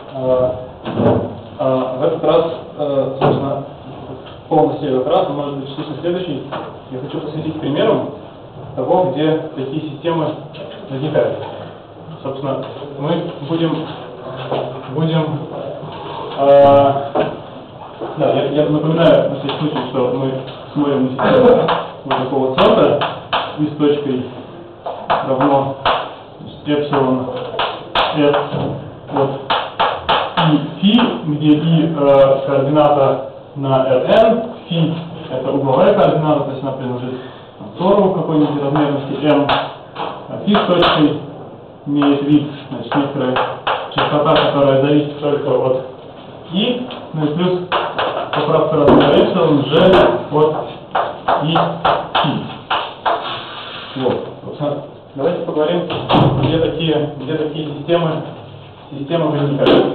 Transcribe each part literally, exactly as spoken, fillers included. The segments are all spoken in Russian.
э, э, в этот раз, э, собственно, полностью этот раз, может быть, частично следующий, я хочу посвятить примерам того, где такие системы возникают. Собственно, мы будем, будем э, да, я, я напоминаю на всякий случай, что мы смотрим на систему вот такого центра и с точкой равно эпсилон s вот и фи, где и э, координата на Rn, фи это угловая координата, то есть она принадлежит тору какой-нибудь размерности m, а фи с точкой имеет вид, значит, некоторая частота, которая зависит только от и, ну и плюс поправка размера эпсилон g от и фи. Вот, собственно, давайте поговорим, где такие, где такие системы, системы возникают.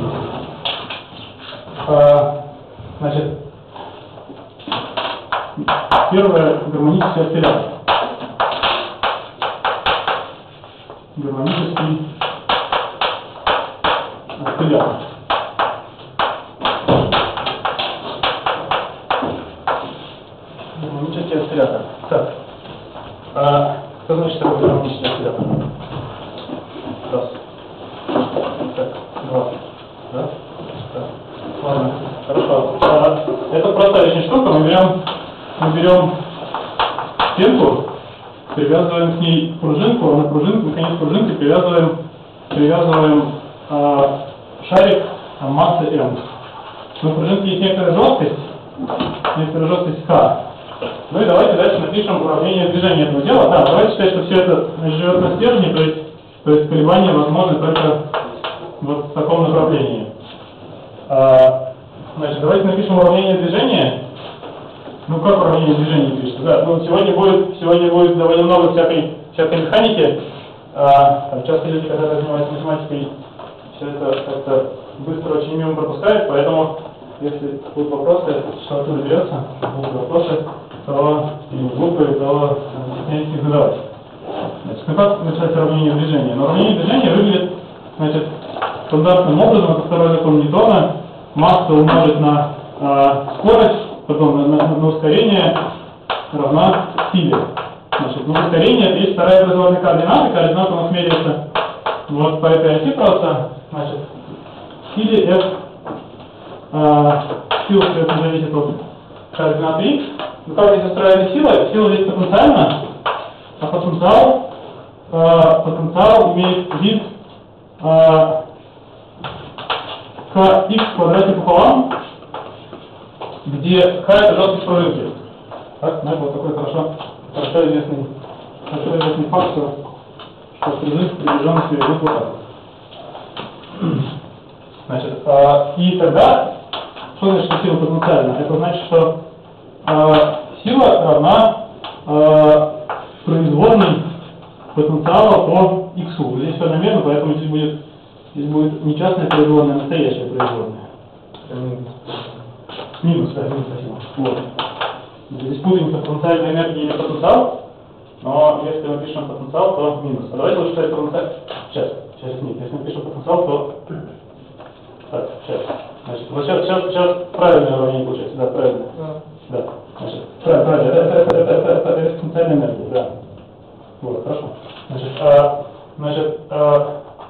А, значит, первое — гармонический осциллятор. Гармонический осциллятор. Гармонический осциллятор. Так. А, что значит такой гармонический осциллятор? Раз. Так, два. Да? Так. Ладно. Хорошо. А, это просто очень штука. Мы берем, мы берем стенку, привязываем к ней пружинку, а на пружинку, конец пружинки привязываем, привязываем а, шарик а, массы m. На пружинке есть некоторая жесткость, некоторая жесткость k. Ну и давайте дальше напишем уравнение движения этого дела. Да, давайте считать, что все это живет на стержне, то есть, то есть колебания возможны только вот в таком направлении. А, значит, давайте напишем уравнение движения. Ну как уравнение движения пишется? Да, ну сегодня будет, сегодня будет довольно много всякой, всякой механики. А, там часто люди, когда занимаются математикой, все это как-то быстро очень мимо пропускают, поэтому если будут вопросы, что оттуда берется, будут вопросы, то или глупые, то не стесняйтесь их задавать. Значит, ну как начать уравнение движения? Но уравнение движения выглядит, значит, стандартным образом. Это второй закон Ньютона. Масса умножить на э, скорость, потом на, на, на ускорение равна силе. Значит, ну ускорение это есть вторая образованная координата. Координата у нас меряется вот по этой оси просто. Значит, силе f э, сила, соответственно, зависит от координаты x. Ну как здесь устроена сила? Сила здесь потенциальна, а потенциал, э, потенциал имеет вид э, kx в квадрате пополам, где k это жесткость пружинки. Так, ну, вот такой хорошо, хорошо известный, хорошо известный факт, что, что пружинки приближенности ведут вот так. Значит, э, и тогда, что значит, что сила потенциальна? Это значит, что э, сила равна э, производной потенциала по x. Здесь все намеренно, поэтому здесь будет, здесь будет не частная производная, а настоящая производная. Минус, да, минус, спасибо. Вот. Здесь путаница потенциальной энергии или потенциал, но если мы пишем потенциал, то минус. А давайте лучше писать потенциал. Сейчас, сейчас нет. Если мы пишем потенциал, то... Так, сейчас. Значит, вот сейчас, сейчас, сейчас правильное уравнение получается. Да, правильно. Да. Да. Значит, правильно, правильно. Это, это, это, это, это, это потенциальная энергия, да. Вот, хорошо. Значит, а, значит а,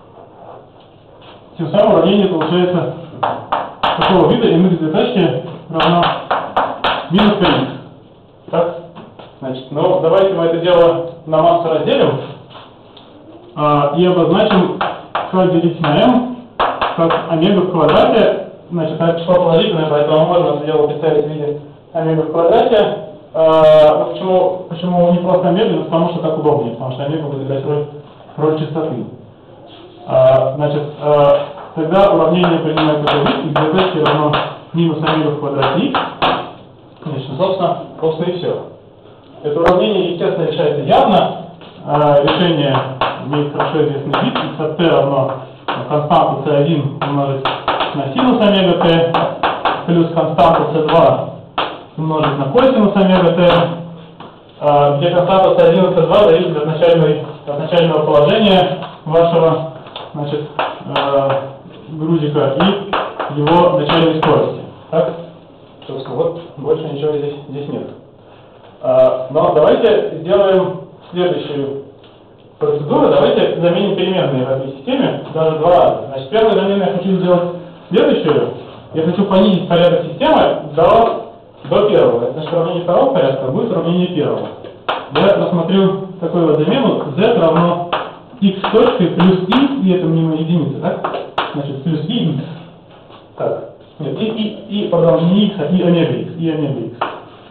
тем самым уравнение получается такого вида, mx две точки равно минус kx. Так? Значит, ну давайте мы это дело на массу разделим а, и обозначим k делить на m как омега в квадрате. Значит, это число положительное, поэтому мы можем это дело представить в виде омега в квадрате. А, ну, почему, почему не просто омега? Ну, потому что так удобнее, потому что омега будет играть роль, роль частоты. А, значит, а, тогда уравнение принимает такой вид, и две точки равно минус омега в квадрате x. Значит, собственно, собственно и все. Это уравнение, естественно, решается явно. А, решение имеет хорошо известный вид. X от t равно константу си один умножить на синус омега t плюс константу си два умножить на косинус омега t, а, где константа си один и си два зависит от, от начального положения вашего, значит, э, грузика и его начальной скорости. Так? Собственно, вот больше ничего здесь, здесь нет. А, но давайте сделаем следующую процедуру. Давайте заменим переменные в этой системе даже два раза. Значит, первую замену я хочу сделать следующую. Я хочу понизить порядок системы до, до первого. Значит, уравнение второго порядка будет уравнение первого. Я рассмотрю такую вот замену. Z равно x точкой плюс i, и это мимо единицы, так? Значит, плюс i x. Так. Нет, и, и, и, пардон, не x, а и омега x. И омега x.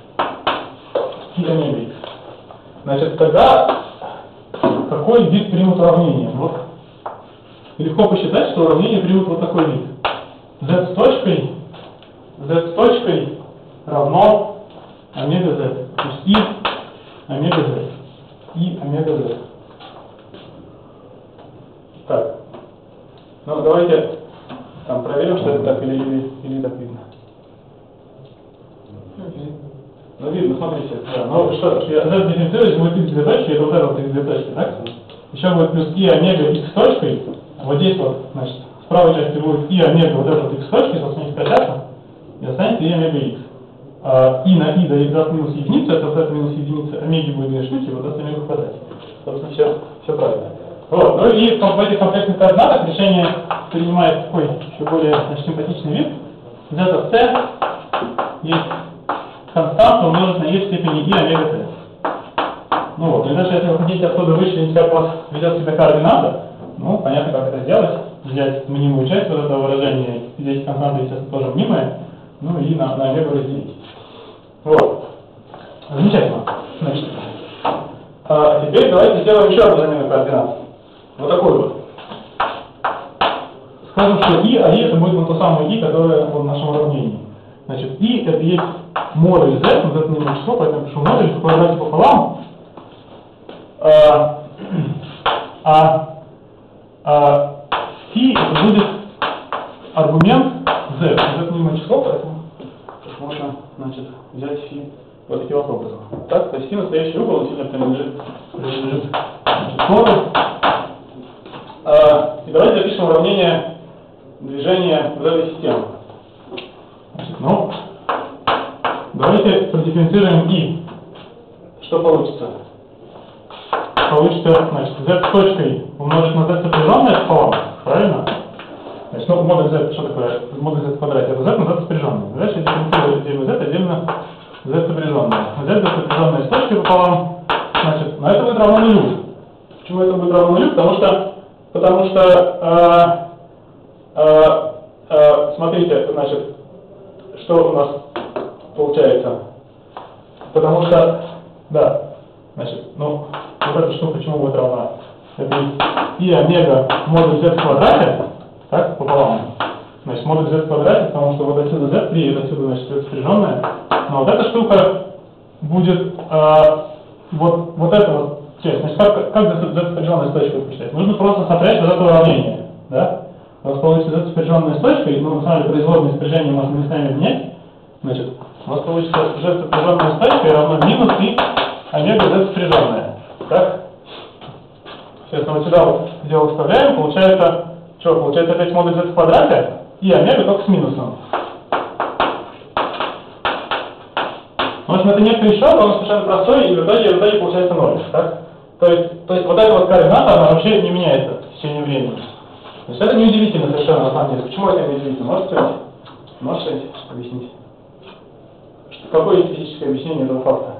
И омега x. Значит, тогда какой вид примут уравнение? Вот. Легко посчитать, что уравнение примут вот такой вид. Z с точкой, Z с точкой равно омега z. То есть и омега z. И омега z. Так. Ну, давайте там проверим, что это так или, или, или так видно. Ну, видно, смотрите. Да. Ну, что, что я z дифференцируюсь, будет x две точки, это вот это вот x две точки, так? Еще будет плюс и омега x точкой. Вот здесь вот, значит, в правой части будет и омега вот этот x точки, собственно, не скачаться, и останется и омега x. А, и на и даст минус единицу, это вот это минус единица, омеги будет две штуки, вот это омега в квадрате. Собственно, все, все правильно. Вот, ну и в этих комплексных координатах решение принимает такой еще более, значит, симпатичный вид. Z от c есть константа умножить на e в степени и омега t. Ну вот, и даже если вы хотите отсюда вычислить, как у вас ведет себя координата, ну, понятно, как это сделать. Взять мнимую часть вот этого выражения, здесь константа, естественно, тоже мнимая, ну и на, на омегу разделить. Вот. Замечательно. Значит, а теперь давайте сделаем еще одну замену координат. Вот такой вот. Скажем, что и, а и это будет вот то самое и, которое в нашем уравнении. Значит, и это есть модуль z, но это не число, поэтому пишу модуль в квадрате пополам. А, а, а фи это будет аргумент z. Это не число, поэтому можно, значит, взять фи вот таким вот образом. Так, то есть фи настоящий угол сильно принадлежит, принадлежит модуль. А, и давайте запишем уравнение движения в этой системе. Значит, ну, давайте продифференцируем и. Что получится? Получится, значит, z с точкой умножить на z сопряженное пополам, правильно? Значит, ну, модуль z, что такое? Модуль z в квадрате, это z на z сопряженное. Дальше дифференцировать отдельно z, отдельно z сопряженное. z сопряженное с точкой пополам, значит, но это будет равно нулю. Почему это будет равно нулю? Потому что, потому что, э, э, э, смотрите, значит, что у нас получается? Потому что, да, значит, ну, вот эта штука почему будет равна? Это и омега модуль z в квадрате, так, пополам. Значит, модуль z в квадрате, потому что вот отсюда z три, это отсюда, значит, z сопряженная. Но вот эта штука будет, э, вот, вот эта вот часть. Значит, как, как z сопряженная с точкой посчитать? Нужно просто сопрячь вот это уравнение, да? У вас получится z сопряженная с точкой, ну, на самом деле, производные спряжения можно местами менять. Значит, у вас получится z сопряженная с точкой равно минус и омега z сопряженная. Так? Соответственно, вот сюда вот дело вставляем, получается, что, получается опять модуль z в квадрате и омега только с минусом. В общем, это некоторый счет, он совершенно простой, и в итоге, в итоге получается ноль. Так? То есть, то есть вот эта вот координата, она вообще не меняется в течение времени. То есть это неудивительно совершенно на самом деле. Почему это неудивительно? Можете, можете объяснить? Какое есть физическое объяснение этого факта?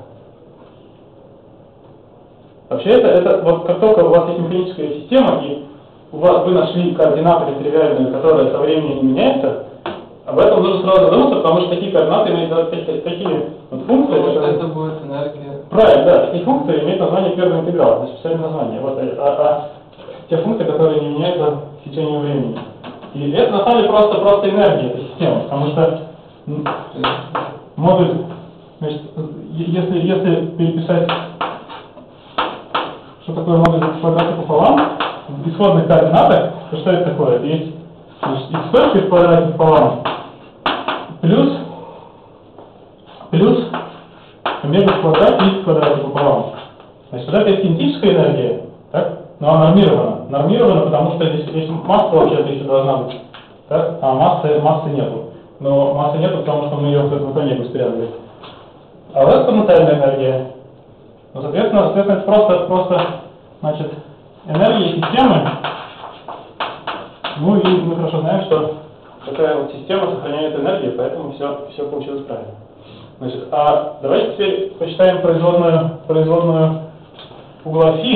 Вообще это, это вот как только у вас есть механическая система, и у вас, вы нашли координаты тривиальные, которые со временем не меняются, об этом нужно сразу задуматься, потому что такие координаты имеют такие, такие вот функции. Потому что которые... это будет энергия. Правильно, да, такие функции имеют название первого интеграла, значит, специальное название. Вот, а, а те функции, которые не меняются в течение времени. И это на самом деле просто, просто энергия этой системы, потому что модуль, значит, если, если переписать, что такое модуль в квадрате пополам, в исходных координатах, то что это такое? Это есть, значит, x точка в квадрате пополам плюс, плюс омега в квадрате x в квадрате пополам. Значит, вот это есть кинетическая энергия, так? Но она нормирована. Нормирована, потому что здесь, здесь масса вообще-то еще должна быть так? А массы, массы нету. Но массы нету, потому что мы ее в эту конегу спрятали. А вот это потенциальная энергия. Ну, соответственно, соответственно, это просто, просто, значит, энергия системы. Ну и мы хорошо знаем, что такая вот система сохраняет энергию, поэтому все, все получилось правильно. Значит, а давайте теперь посчитаем производную, производную угла φ.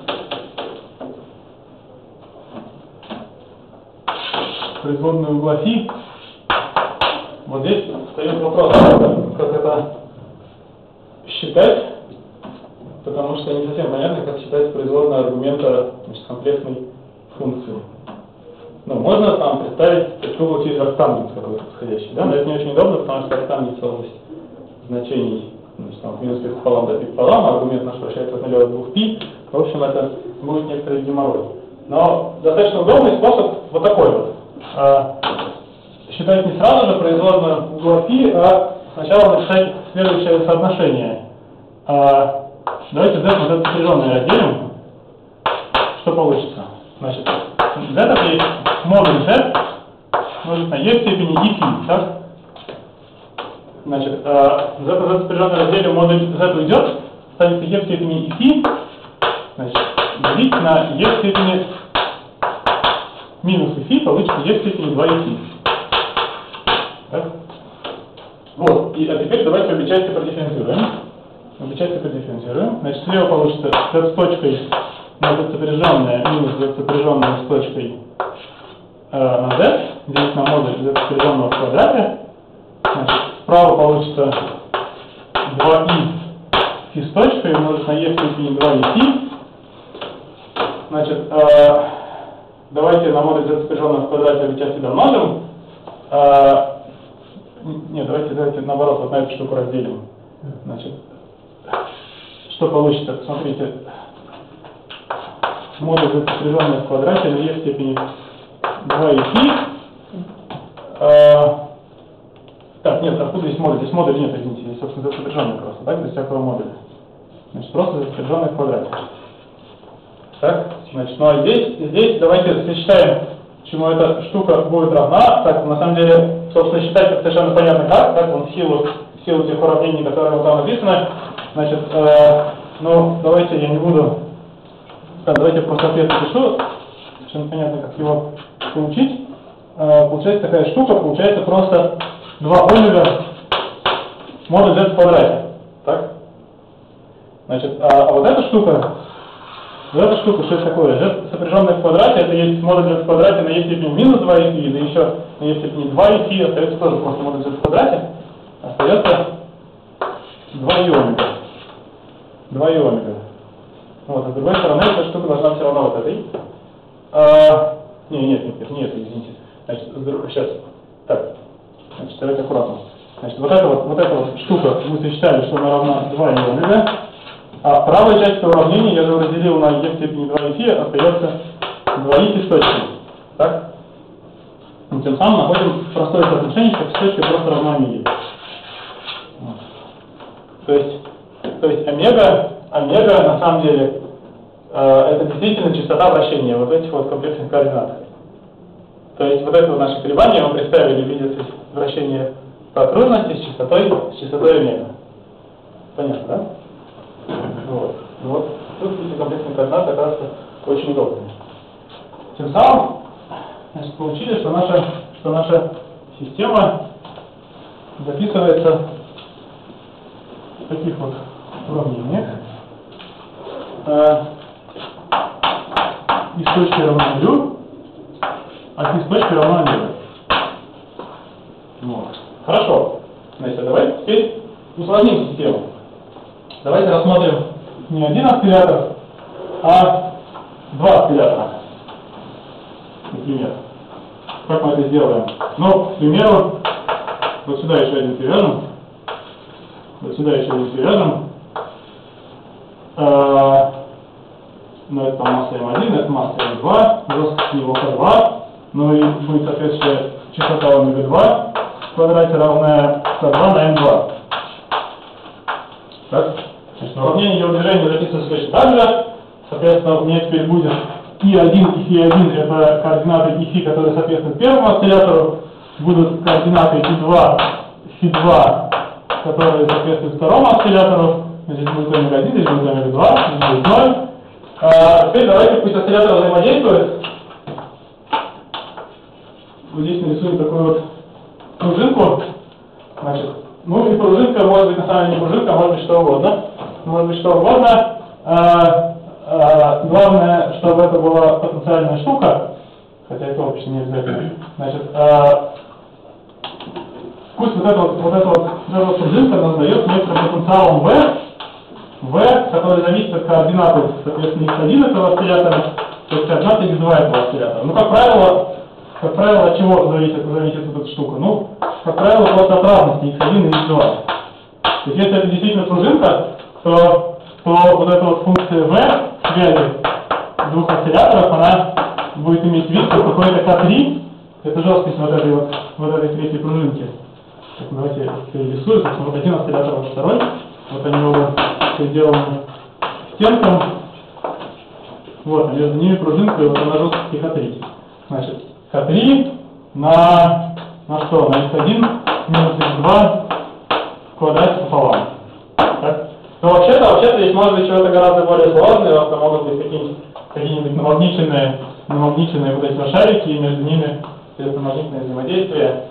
Производную угла φ. Вот здесь встает вопрос, как это считать, потому что не совсем понятно, как считать производную аргумента, значит, комплексной функции. Ну, можно там представить угол через арктангенс какой-то подходящий, да? Но это не очень удобно, потому что арктангенс область значений, значит, там, минус пи пополам до пи пополам, аргумент наш вращается от нуля до двух пи. В общем, это будет некоторый геморрой. Но достаточно удобный способ вот такой вот. А, считать не сразу же производную угла φ, а сначала написать следующее соотношение. А, давайте z на z сопряженное разделим. Что получится? Значит, z это есть модуль z умножить на e в степени и φ, так? Значит, z на z сопряженное разделим, модуль z уйдет, станется e в степени и φ, значит, делить на e в степени минус и φ, получится e в степени два и φ. Так? Вот, и, а теперь давайте обе части продифференцируем. Обе части продифференцируем. Значит, слева получится z с точкой на z сопряженное минус z сопряженное с точкой э, на z, делить на модуль z сопряженного в квадрате. Значит, справа получится два и φ с точкой умножить на e в степени два и φ. Значит, э, давайте на модуль z сопряженного в квадрате обе части домножим. Э, Нет, давайте, давайте наоборот, вот на эту штуку разделим. Значит, что получится? Смотрите, модуль сопряженный в квадрате на e в степени два и φ. А, так, нет, откуда здесь модуль? Здесь модуль нет, извините, здесь, собственно, сопряженный просто, так, без всякого модуля. Значит, просто сопряженный в квадрате. Так, значит, ну а здесь, здесь давайте сосчитаем, чему эта штука будет равна. Так, на самом деле, собственно, считать это совершенно понятно как, так, он в силу, в силу тех уравнений, которые вот там написаны. Значит, э, ну, давайте я не буду, так, давайте просто ответ напишу, совершенно понятно, как его получить. Э, получается такая штука, получается просто два омега модуль z в квадрате, так? Значит, а, а вот эта штука, вот эта штука, что это такое? Z сопряженное в квадрате, это есть модуль z в квадрате на e в степени минус два и φ, да еще на e в степени два и φ, остается тоже просто модуль z в квадрате, остается два и омега. два и омега. Вот, а с другой стороны, эта штука должна все равно вот этой. А, не, нет, нет, нет, нет, извините. Значит, сейчас. Так, значит, давайте аккуратно. Значит, вот эта вот, вот эта вот штука, мы сосчитали, что она равна два и омега. А правая часть этого уравнения я же разделил на e в степени два и φ, остается два и с точкой. Так? И тем самым находим простое соотношение, что с точкой просто равна омеге. Вот. То есть, то есть омега, омега на самом деле э, это действительно частота вращения вот этих вот комплексных координат. То есть вот это вот наши колебания мы представили в виде вращения по окружности с частотой, с частотой омега. Понятно, да? Вот. Вот. Тут эти комплексные координаты оказываются очень удобными. Тем самым, значит, получили, что наша, что наша система записывается в таких вот уравнениях. И с точки равна нулю, а и с точки равна нулю. Вот. Хорошо. Значит, давайте теперь усложним систему. Давайте рассмотрим не один осциллятор, а два осциллятора. Например. Как мы это сделаем? Ну, к примеру, вот сюда еще один привяжем. Вот сюда еще один привяжем. А, ну, это масса эм один, это масса эм два, жесткость него ка два. Ну и будет, соответственно, частота омега два в квадрате равная ка два на эм два. Так? Значит, уравнение его движения записывается точно так же. Соответственно, у меня теперь будет и один и фи один это координаты и фи, которые соответствуют первому осциллятору, будут координаты и два, фи два, которые соответствуют второму осциллятору, значит, будет омега один, здесь будет омега два, здесь будет ноль. А теперь давайте, пусть осциллятор взаимодействует. Вот здесь нарисуем такую вот пружинку. Значит, ну и пружинка может быть на самом деле не пружинка, а может быть что угодно. Может быть что угодно. А, а, главное, чтобы это была потенциальная штука, хотя это вообще не обязательно. Значит, а, пусть вот эта вот, вот эта вот, вот эта вот пружинка нас дает некоторым потенциалом V, V, который зависит от координаты, соответственно, икс один этого осциллятора, то есть координаты икс два этого осциллятора. Ну, как правило, как правило, от чего зависит, зависит вот эта штука? Ну, как правило, просто от разности икс один и икс два. То есть, если это действительно пружинка, то, то вот эта вот функция V связи двух осцилляторов, она будет иметь вид, что какой-то К три, это жесткость вот этой вот, вот этой третьей пружинки. Так, давайте я перерисую, вот один осциллятор, вот второй. Вот они оба сделаны стенкам. Вот, а между ними пружинка, и вот она жесткости К три. Значит, К три на, на что? На икс один минус икс два в квадрате пополам. Так? Но вообще-то, вообще-то здесь может быть чего-то гораздо более сложное, это могут быть какие-нибудь какие-нибудь намагниченные, намагниченные вот эти вот шарики, и между ними магнитное взаимодействие.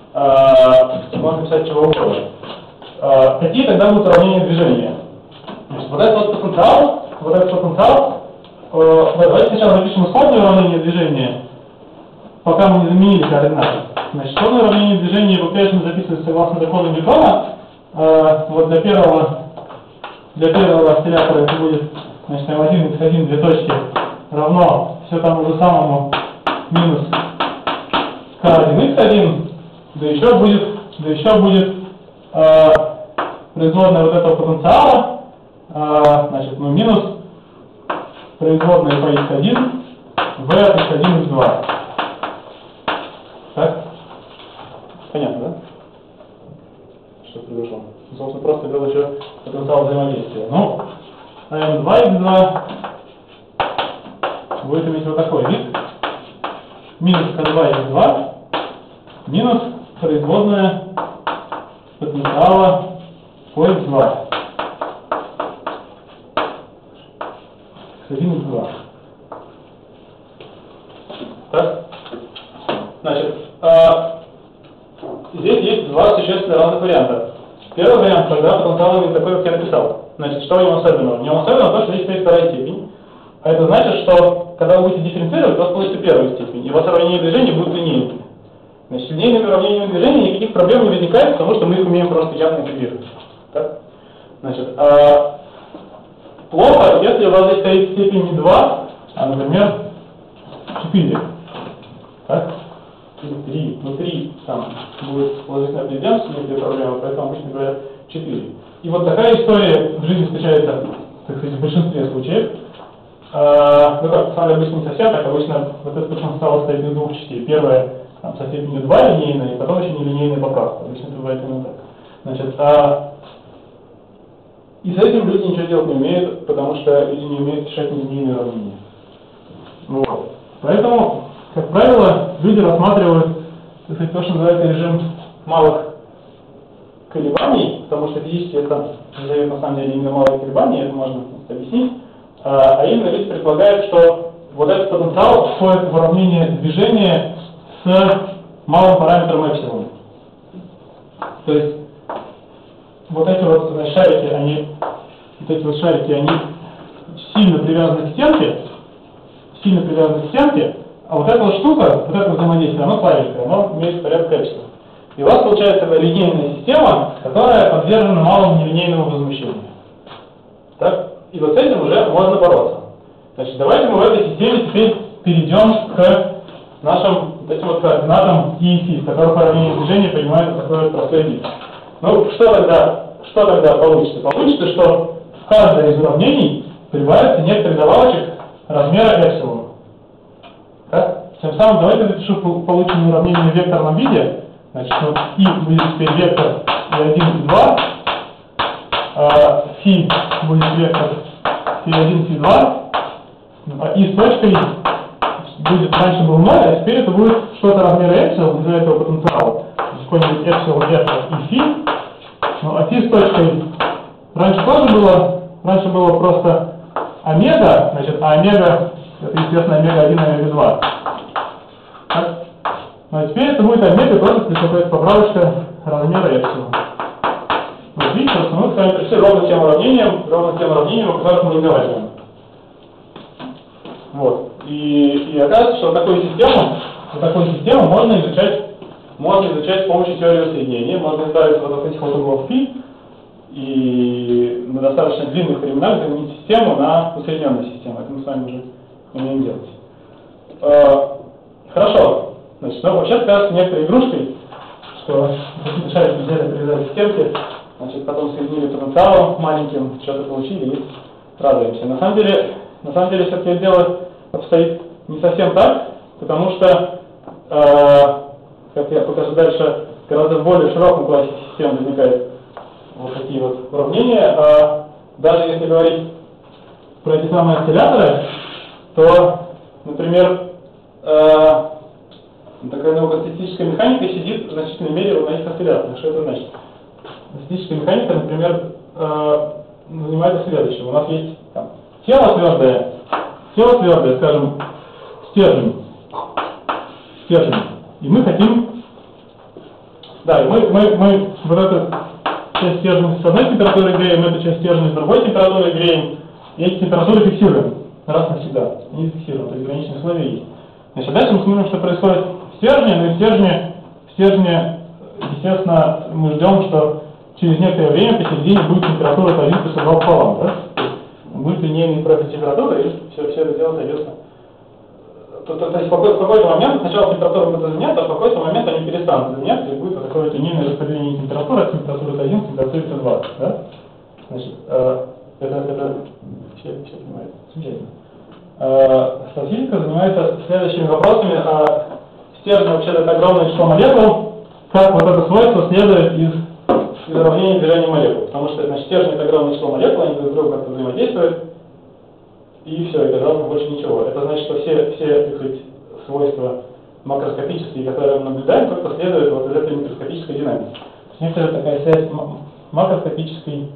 А, можно писать чего угодно. А, какие тогда будут уравнения движения? Значит, вот этот вот потенциал, вот этот потенциал, э, давайте сначала напишем исходное уравнение движения, пока мы не заменили координаты. Значит, исходное уравнение движения по-прежнему записывается согласно закону Ньютона. Э, вот для первого, для первого осциллятора это будет, значит, эм один, икс один, две точки, равно все тому же самому минус К один, икс один, да еще будет, да еще будет э, производная вот этого потенциала, э, значит, ну, минус производная по икс один, v от икс один, икс два. Так? Понятно, да? Что произошло? Ну, собственно, просто был еще потенциал взаимодействия. Ну, эм два икс два будет иметь вот такой вид. Минус К два икс два минус производная потенциала по икс два. икс один, икс два. Так? Значит, а, здесь есть два существенно разных варианта. Первый вариант, когда потенциал именно такой, как я написал. Значит, что в нем особенного? В нем особенного то, что здесь стоит вторая степень. А это значит, что когда вы будете дифференцировать, у вас получится первая степень, и у вас уравнения движения будут линейными. Значит, с линейными уравнениями движения никаких проблем не возникает, потому что мы их умеем просто явно интегрировать. Так? Значит, а, плохо, если у вас здесь стоит степень не два, а, например, четыре. Так? Или три. Ну, три там будет положительная определенность, некоторые проблемы, поэтому обычно говорят четыре. И вот такая история в жизни встречается, так сказать, в большинстве случаев. А, ну, как, самое обычно не совсем, так обычно вот этот потенциал состоит из двух частей. Первое, там, со степенью два линейная, и потом еще нелинейная поправка. Обычно это бывает именно так. Значит, а, и с этим люди ничего делать не умеют, потому что люди не умеют решать нелинейные уравнения. Вот. Поэтому, как правило, люди рассматривают, так сказать, то, что называется режим малых колебаний, потому что физически это дает на самом деле именно малые колебания, это можно объяснить. А именно люди предполагают, что вот этот потенциал входит в уравнение движения с малым параметром эпсилон. То есть вот эти вот, значит, шарики, они, вот эти вот шарики, они сильно привязаны к стенке, сильно привязаны к стенке, а вот эта вот штука, вот это взаимодействие, оно слабенькое, оно имеет порядок эпсилон. И у вас получается такая линейная система, которая подвержена малому нелинейному возмущению. Так? И вот с этим уже можно бороться. Значит, давайте мы в этой системе теперь перейдем к нашим вот этим вот координатам и и фи, с которых уравнение движения принимает такой вот простой вид. Ну, что тогда, что тогда получится? Получится, что в каждое из уравнений прибавится некоторый добавочек размера эпсилон. Так? Тем самым давайте напишу полученное уравнение в векторном виде. Значит, ну, и будет теперь вектор и один, и два. А, фи будет вектор фи один, фи два. и с точкой будет, раньше был ноль, а теперь это будет что-то размера эпсилон из-за этого потенциала. Какой-нибудь эпсилон, f и фи. Ну, а фи с точкой раньше тоже было, раньше было просто омега, значит, а омега, это, естественно, омега один, омега два. Так? Ну, а теперь это будет омега тоже с какой-то поправочка размера эпсилон. Вот видите, что мы с вами пришли ровно тем уравнением, ровно тем уравнением, о которых мы разговариваем. Вот. И, и оказывается, что такую систему, вот такую систему можно изучать, можно изучать с помощью теории усреднения. Можно избавиться вот от этих вот углов φ и на достаточно длинных временах заменить систему на усредненную систему. Это мы с вами уже умеем делать. Э, хорошо. Значит, ну, вообще кажется некоторой игрушкой, что какие-то шарики взяли, привязали к стенке, значит, потом соединили потенциалом маленьким, что-то получили и радуемся. На самом деле, на самом деле все-таки дело обстоит не совсем так, потому что, э, как я покажу дальше, гораздо в более широком классе систем возникают вот такие вот уравнения. А даже если говорить про эти самые осцилляторы, то, например, э, такая наука статистическая механика сидит в значительной мере вот на этих осцилляторах. Что это значит? Статистическая механика, например, э, занимается следующим. У нас есть там, тело твердое, тело твердое, скажем, стержень, стержень, и мы хотим, да, мы, мы, мы вот эту часть стержня с одной температурой греем, эту часть стержня с другой температурой греем, и эти температуры фиксируем раз навсегда, они фиксируем, то есть граничные условия есть. Значит, дальше мы смотрим, что происходит в стержне, но в стержне, в стержне, естественно, мы ждем, что через некоторое время посередине будет температура один плюс два пополам, да? Будет линейный профиль температуры, и все, все это дело соответственно. То, то, то есть в какой-то, в какой-то момент сначала температура будет изменяться, а в какой-то момент они перестанут изменяться, и будет вот такое линейное распределение температуры от температуры один к температуре два. Да? Значит, э, это, это все, все понимают. Замечательно. Э, Астрофизика занимается следующими вопросами. А стержень вообще это огромное число молекул, как вот это свойство следует из из уравнения движения молекул, потому что значит, стержень это огромное число молекул, они друг с другом как-то взаимодействуют, и все, и казалось больше ничего. Это значит, что все, все так сказать, свойства макроскопические, которые мы наблюдаем, только следуют вот из этой микроскопической динамики. Некоторая такая связь макроскопической,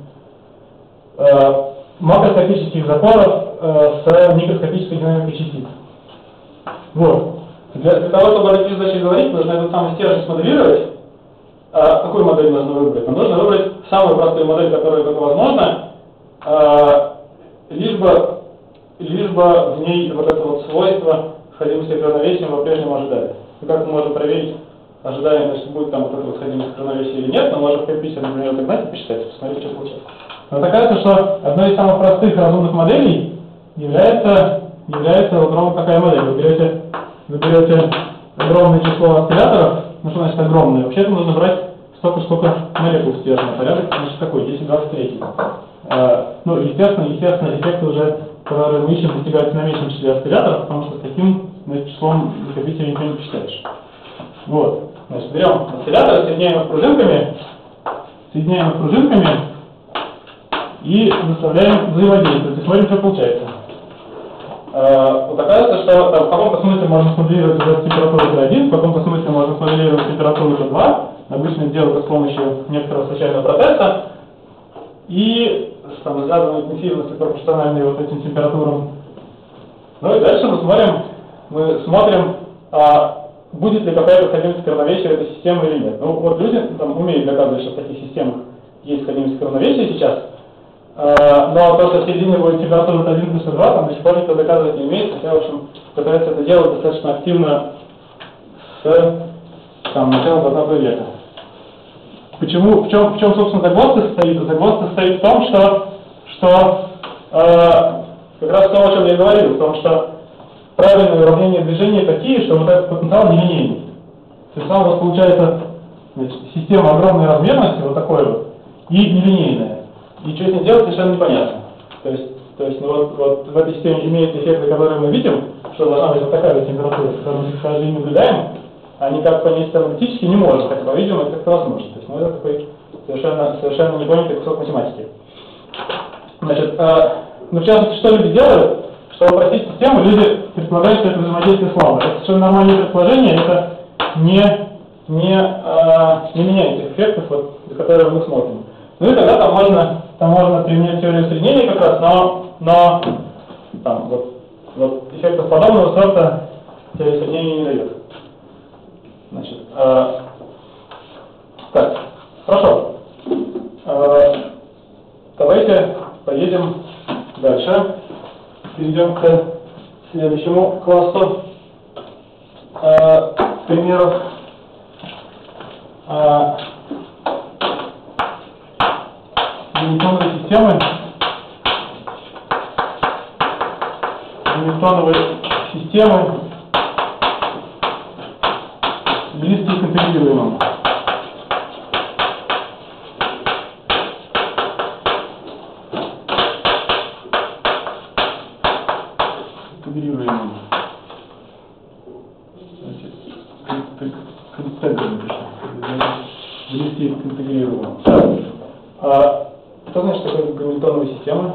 э, макроскопических законов э, с микроскопической динамикой частиц. Вот. Для, для того, чтобы эти задачи говорить, нужно этот самый стержень смоделировать. А какую модель нужно выбрать? Нам нужно выбрать самую простую модель, которая только возможно, а, лишь бы, лишь бы в ней вот это вот свойство сходимости к равновесию мы по-прежнему ожидали. И как мы можем проверить, ожидаем, значит, будет там вот эта вот сходимость к равновесию или нет, но можем в компьютере, например, так знаете, посчитать, посмотреть, что получается. Но оказывается, что одной из самых простых разумных моделей является, является вот ровно такая модель. Вы берете, вы берете огромное число осцилляторов. Ну что значит огромное? Вообще-то нужно брать столько, сколько молекул стержня. Порядок, значит, такой, десять в двадцать три. А, ну, естественно, естественно, эффекты уже, которые мы ищем, достигаются на меньшем числе осцилляторов, потому что с таким значит, числом накопителя ничего не посчитаешь. Вот. Значит, берем осцилляторы, соединяем их пружинками, соединяем их пружинками и заставляем взаимодействовать. И смотрим, что получается. Uh, вот оказывается, что там, в каком-то смысле можно смоделировать уже температуру один, в каком-то смысле можно смоделировать температуру два. Обычно делают это с помощью некоторого случайного процесса. И там связанной интенсивности пропорциональной вот этим температурам. Ну и дальше мы смотрим, мы смотрим, а будет ли какая-то сходимость к равновесию этой системы или нет. Ну вот люди там умеют доказывать, что в таких системах есть сходимость к равновесию сейчас. Но то, что в середине будет температура один плюс два, там до сих пор никто доказывать не умеет, хотя, в общем, пытается это делать достаточно активно с там, начала двадцатого века. Почему, в чем, в чем собственно, загвоздка состоит? Загвоздка состоит в том, что, что э, как раз то, о чем я говорил, в том, что правильные уравнения движения такие, что вот этот потенциал нелинейный. То есть там у вас получается значит, система огромной размерности, вот такой вот, и нелинейная. И что с ним делать, совершенно непонятно. То есть, то есть ну вот, вот в этой системе имеются эффекты, которые мы видим, что должна быть вот такая вот температура, которую мы каждый день наблюдаем, а никак понять теоретически не можем, хотя, по-видимому, это как-то возможно. То есть, ну, это такой совершенно, совершенно непонятый кусок математики. Значит, э, ну, в частности, что люди делают? чтобы упростить систему, люди предполагают, что это взаимодействие слабое. Это совершенно нормальное предположение, это не, не, э, не меняет тех эффектов, вот, на которые мы смотрим. Ну и тогда там можно, там можно применять теорию усреднения как раз, но, но там, вот, вот эффектов подобного сорта теория усреднения не дает. Значит, э, так, хорошо. Э, давайте поедем дальше. Перейдем к следующему классу э, примеров. Э, Ньютоновой системы. Ньютоновой системы, близкие к интегрируемому. Интегрируемому. Близкие к интегрируемому. А, что значит такое Гамильтоновая система?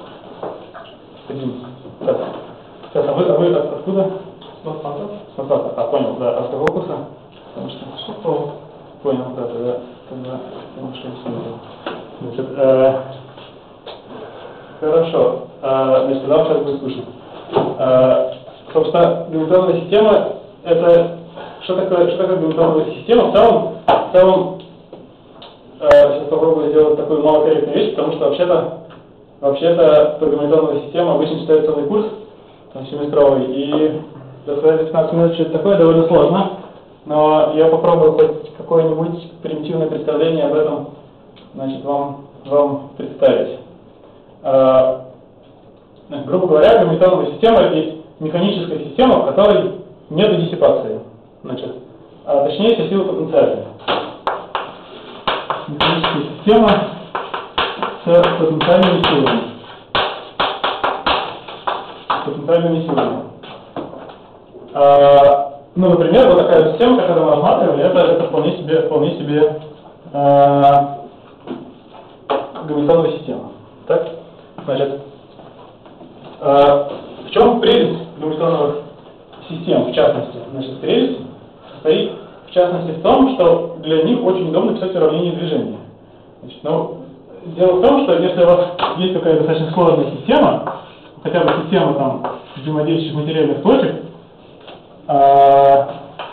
Так. Сейчас, а вы, а вы от, откуда? С Москвы. А, понял, да. А с какого курса? Потому что что? Понял, да, тогда, тогда, немножко не Значит, э, хорошо. Э, значит, тогда вам сейчас будет скучно. Э, собственно, Гамильтоновая система — это что такое, что такое Гамильтоновая система? В целом, в целом, э, сейчас попробую сделать такую малокорректную вещь, потому что вообще-то, вообще-то, Гамильтоновая система обычно читает целый курс, там, семестровый, и рассказать пятнадцать минут, что это такое, довольно сложно, но я попробую хоть какое-нибудь примитивное представление об этом, значит, вам, вам представить. Э, грубо говоря, Гамильтоновая система — это механическая система, в которой нет диссипации, значит, а точнее вся сила потенциальная. Механическая система с потенциальными силами. С потенциальными силами. А, ну, например, вот такая система, которую мы рассматривали, это, это вполне себе, вполне себе а, Гамильтоновая система. Так? Значит, а, в чем прелесть Гамильтоновых систем, в частности? Значит, прелесть состоит, в частности, в том, что для них очень удобно писать уравнение движения. Значит, ну, дело в том, что если у вас есть какая-то достаточно сложная система, хотя бы система там взаимодействующих материальных точек, а,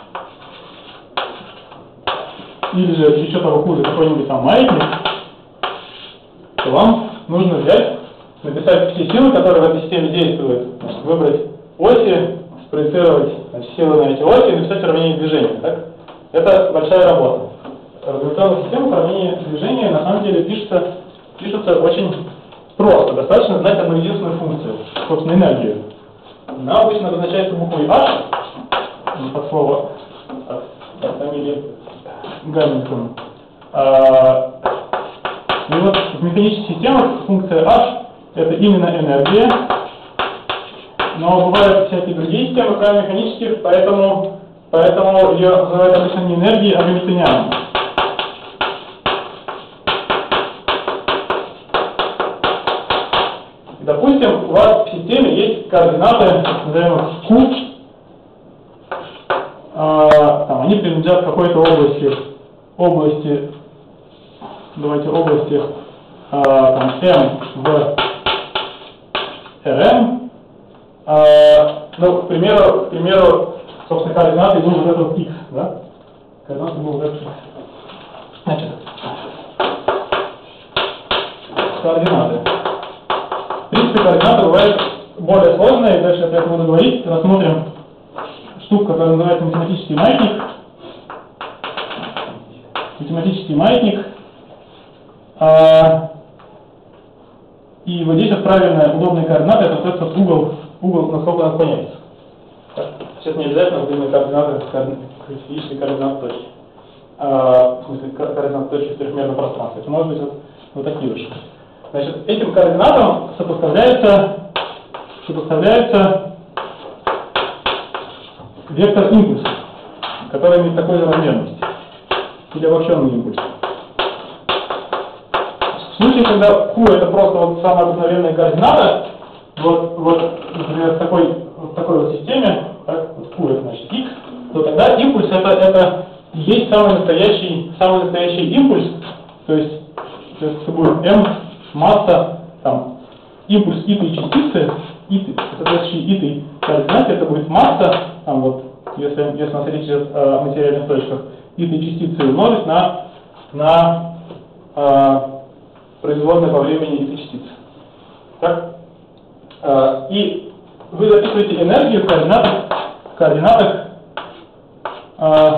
или же еще того хуже, какой-нибудь там маятник, то вам нужно взять, написать все силы, которые в этой системе действуют, значит, выбрать оси, спроецировать, значит, силы на эти оси и написать уравнение движения. Так? Это большая работа. Гамильтоновая система уравнения движения на самом деле пишется, пишется очень просто. Достаточно знать одну единственную функцию, собственно, энергию. Она обычно обозначается буквой H, под слово от фамилии Гамильтон. А, и вот в механических системах функция H это именно энергия, но бывают всякие другие системы, кроме механических, поэтому, поэтому ее называют обычно не энергией, а гамильтонианом. Допустим, у вас в системе есть координаты, назовем их Q, а, там, они принадлежат какой-то области, области, давайте области а, там, M в Rm. А, ну, к примеру, к примеру, собственно, координаты был вот этот X, да? Координаты был вот этот X. Значит, координаты. В принципе, координаты бывают более сложные, дальше я про это буду говорить. Рассмотрим штуку, которая называется математический маятник. Математический маятник. А, и вот здесь вот правильная, удобная координата, это вот этот угол, угол, насколько он отклоняется. Сейчас не обязательно удобные координаты, физические координаты точки. А, в смысле, координаты точки в трехмерном пространстве. Это может быть вот, вот такие вот. Значит, этим координатам сопоставляется, сопоставляется вектор импульса, который имеет такой же размерности, или обобщенный импульс. В случае, когда Q это просто вот самая обыкновенная координата, вот, вот, например, в такой, в такой вот системе, так, вот Q это значит X, то тогда импульс это, это есть самый настоящий, самый настоящий импульс, то есть, то есть это будет m масса, там, импульс итой частицы, итой, соответствующей итой координате, это будет масса, там вот, если, если у нас речь идет о материальных точках, итой частицы умножить на, на э, производное по времени этой частицы. Так? Э, и вы записываете энергию в координатах, в координатах э,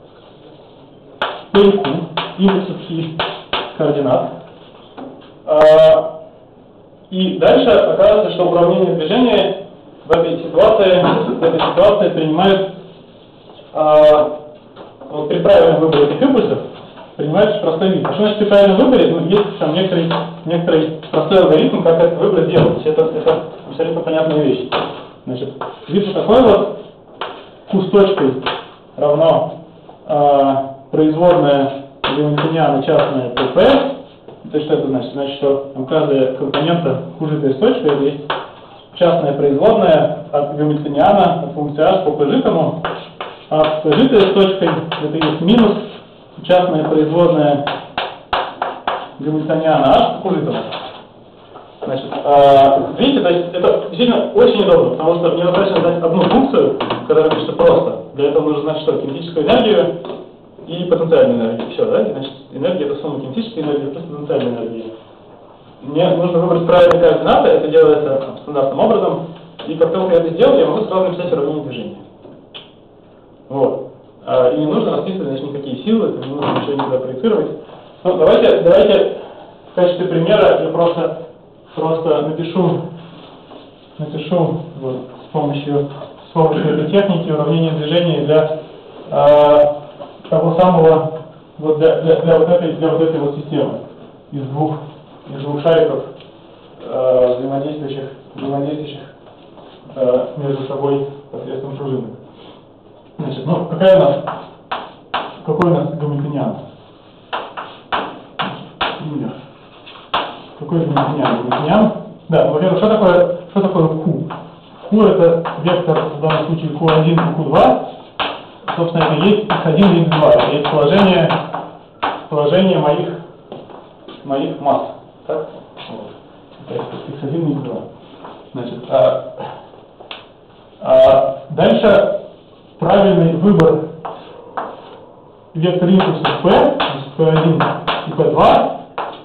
P и Q, импульсов и координат. Э, и дальше оказывается, что уравнение движения в этой ситуации, в этой ситуации принимает э, вот при правильном выборе этих импульсов принимается простой вид. А что значит при правильном выборе? Ну, есть там некоторый, некоторый простой алгоритм, как этот выбор делать. Это, это абсолютно понятная вещь. Значит, вид вот такой вот, Q с точкой равно э, производная гамильтониана частная pp. То что это значит? Значит, что там каждая компонента Q с точкой это есть частная производная от гамильтониана, от функции h по p-житому. А p-житая с точкой это есть минус частная производная гамильтониана h по q-житому. Значит, э, видите, то есть это действительно очень удобно, потому что мне достаточно знать одну функцию, которая пишется просто. Для этого нужно знать что? Кинетическую энергию и потенциальную энергию. Все, да? Значит, энергия это сумма кинетической энергии плюс потенциальной энергии. Мне нужно выбрать правильные координаты, это делается там, стандартным образом, и как только я это сделал, я могу сразу написать уравнение движения. Вот. А, и не нужно расписывать, значит, никакие силы, не нужно ничего никуда проецировать. Ну, давайте, давайте в качестве примера я просто Просто напишу, напишу вот, с помощью, с помощью этой техники уравнение движения для э, того самого, вот для, для, для, вот этой, для вот этой вот системы из двух, из двух шариков э, взаимодействующих, взаимодействующих э, между собой посредством пружины. Значит, ну какая у нас, какой у нас гамильтониан? Какой же гамильтониан? Гамильтониан? Да, во-первых, что такое, что такое Q? Q это вектор, в данном случае Q один и Q два. Собственно, это есть икс один и икс два. Это есть положение, положение моих, моих масс. Так? Вот. Это икс один и икс два. Значит, а, а дальше правильный выбор вектора импульсов P, P один и P два.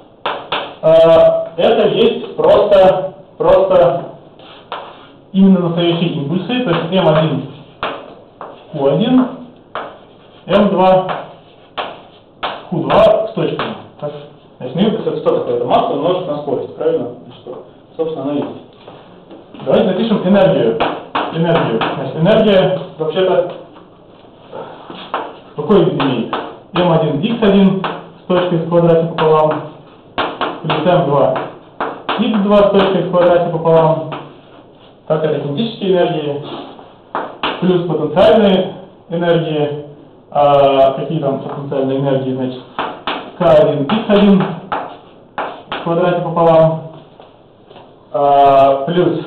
Это есть просто, просто именно настоящие импульсы, то есть эм один, ку один, эм два, ку два с точками. Так? Значит, ну, импульс это что такое? Это масса умножить на скорость, правильно? Что, собственно, она есть. Давайте напишем энергию. Энергию. Значит, энергия вообще-то какой вид имеет? эм один икс один с точкой в квадрате пополам плюс эм два икс два с точкой в квадрате пополам. Так, это кинетические энергии плюс потенциальные энергии. А какие там потенциальные энергии? Значит, ка один икс один в квадрате пополам а, плюс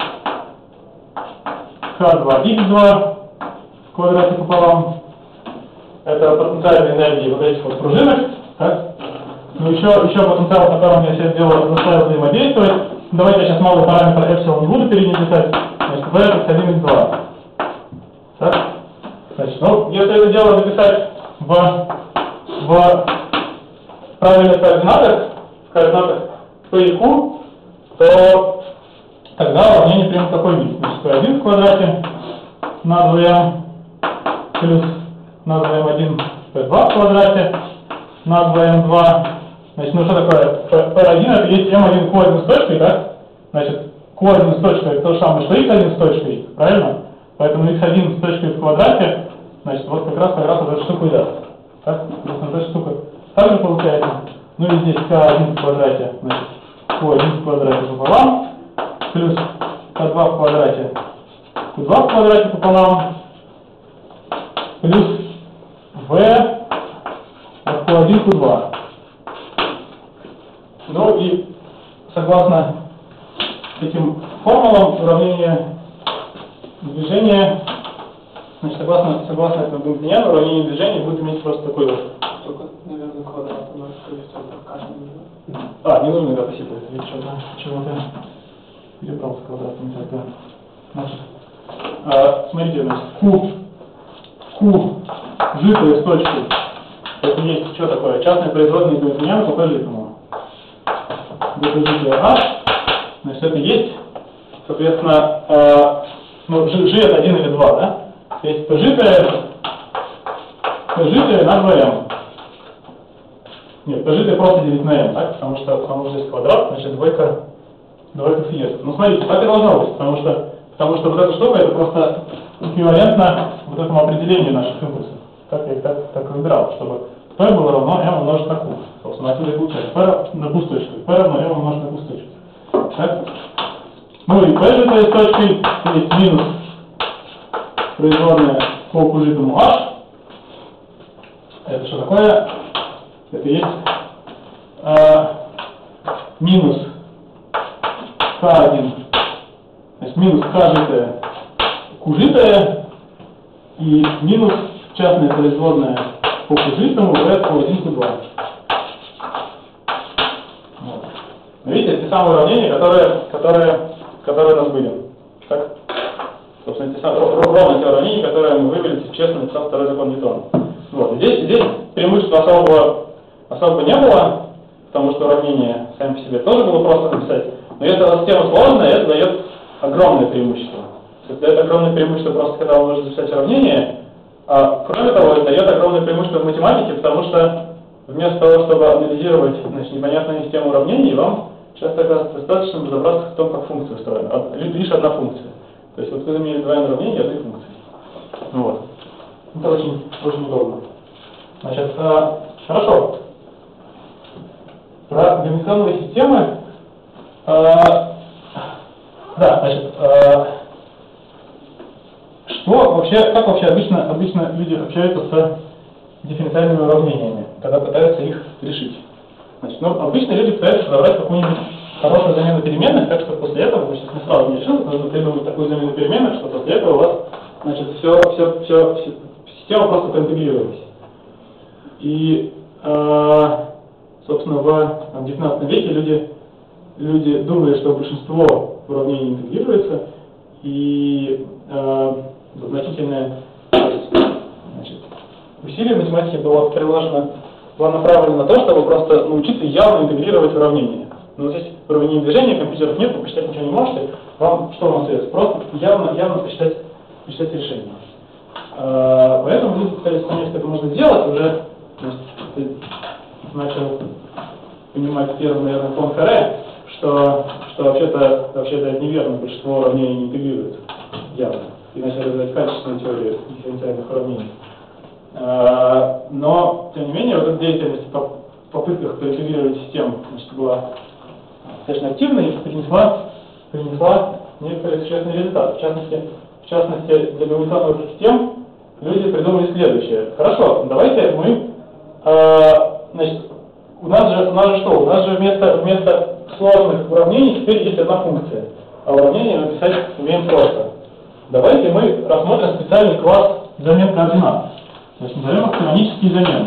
ка два икс два в квадрате пополам. Это потенциальные энергии вот этих вот пружинок. Так? Ну, еще, еще потенциал, которым я сейчас сделал, заставил взаимодействовать. Давайте я сейчас малый параметр эпсилон не буду перед ним писать. Значит, v это икс один икс два. Так? Значит, ну, если это дело записать в, в правильных координатах, в координатах P и Q, то тогда уравнение примет такой вид. Значит, P один в квадрате на два эм плюс на два эм один P два в квадрате на два эм два. Значит, ну что такое? P один это есть эм один ку один с точкой, так? Значит, ку один с точкой это то же самое, что икс один с точкой, правильно? Поэтому икс один с точкой в квадрате, значит, вот как раз как раз вот эту штуку и даст. Так? Вот эта штука также получается. Ну и здесь ка один в квадрате, значит, ку один в квадрате пополам, плюс ка два в квадрате, ку два в квадрате пополам, плюс v от ку один ку два. Ну и согласно этим формулам уравнения движения, значит, согласно, согласно этому Бенкминяну, уравнение движения будет иметь просто такой вот. Только, наверное, квадрат у нас коэффициент в каждом. А, не нужно это посипать, я что-то чего-то перебрал с квадратами тогда. Значит, а, смотрите, значит, Q, Q житое с точкой. Это есть что такое? Частное производное Бенкминяна по житому. Это житое H, значит, это есть, соответственно, а, ну, G, G это один или два, да? То есть пожитое, пожитое на два m. Нет, пожитое просто делить на m, так? Потому что, потому что здесь квадрат, значит двойка, двойка съест. Ну смотрите, так и должно быть, потому что, потому что вот эта штука это просто эквивалентно вот этому определению наших импульсов. Так я их так, так и выбирал, чтобы p было равно m умножить на q. Собственно, отсюда и получается. P на q с точкой. P равно m умножить на q с точкой. Так? Ну и p житое с точкой есть минус производная по кужитому h. Это что такое? Это есть э, минус k один, значит минус k житое кужитое и минус частная производная по кужитому v по один q два. Вот. Видите, это те самые уравнения, которые, которые, которые у нас были. Так? Собственно, те самые, ровно те уравнения, которые мы вывели, честно написал второй закон Ньютона. Вот. Здесь, здесь преимущества особого, особо не было, потому что уравнение сами по себе тоже было просто написать. Но если у вас система сложная, это дает огромное преимущество. Это дает огромное преимущество просто, когда вы можете записать уравнение. А кроме того, это дает огромное преимущество в математике, потому что вместо того, чтобы анализировать, значит, непонятную систему уравнений, вам часто оказывается достаточно разобраться в том, как функция устроена. Лишь одна функция. То есть вот вы имели два уравнения одной функции. Вот. Это очень, очень удобно. Значит, э, хорошо. Про дименsionные системы. Э, да, значит, э, что вообще, как вообще обычно, обычно люди общаются с дифференциальными уравнениями, когда пытаются их решить? Значит, ну, обычно люди пытаются подобрать какую-нибудь хорошую замену переменных, так что после этого, вы сейчас не сразу не решили, нужно придумать такую замену переменных, что после этого у вас, значит, все, все, все, все система просто проинтегрировалась. И, э, собственно, в девятнадцатом веке люди, люди думали, что большинство уравнений интегрируется, и э, значительное значит, усилие в математике было приложено, было направлено на то, чтобы просто научиться явно интегрировать уравнения. Но здесь уравнение движения, компьютеров нет, вы посчитать ничего не можете, вам что вам остается? Просто явно, явно посчитать, посчитать решение. Э, поэтому люди пытались понять, как это можно сделать, уже значит, начал понимать первый, наверное, Пуанкаре, что, что вообще-то вообще-то это неверно, большинство уравнений не интегрируется явно. И начали развивать качественную теорию дифференциальных уравнений. А, но, тем не менее, вот эта деятельность в попытках проинтегрировать систему значит, была достаточно активной и принесла, принесла некоторые существенные результаты. В частности, в частности для дименsionных систем люди придумали следующее. Хорошо, давайте мы, а, значит, у нас же, у нас же что? У нас же вместо, вместо сложных уравнений теперь есть одна функция. А уравнение написать умеем просто. Давайте мы рассмотрим специальный класс замен координат. То есть назовем их канонические замены.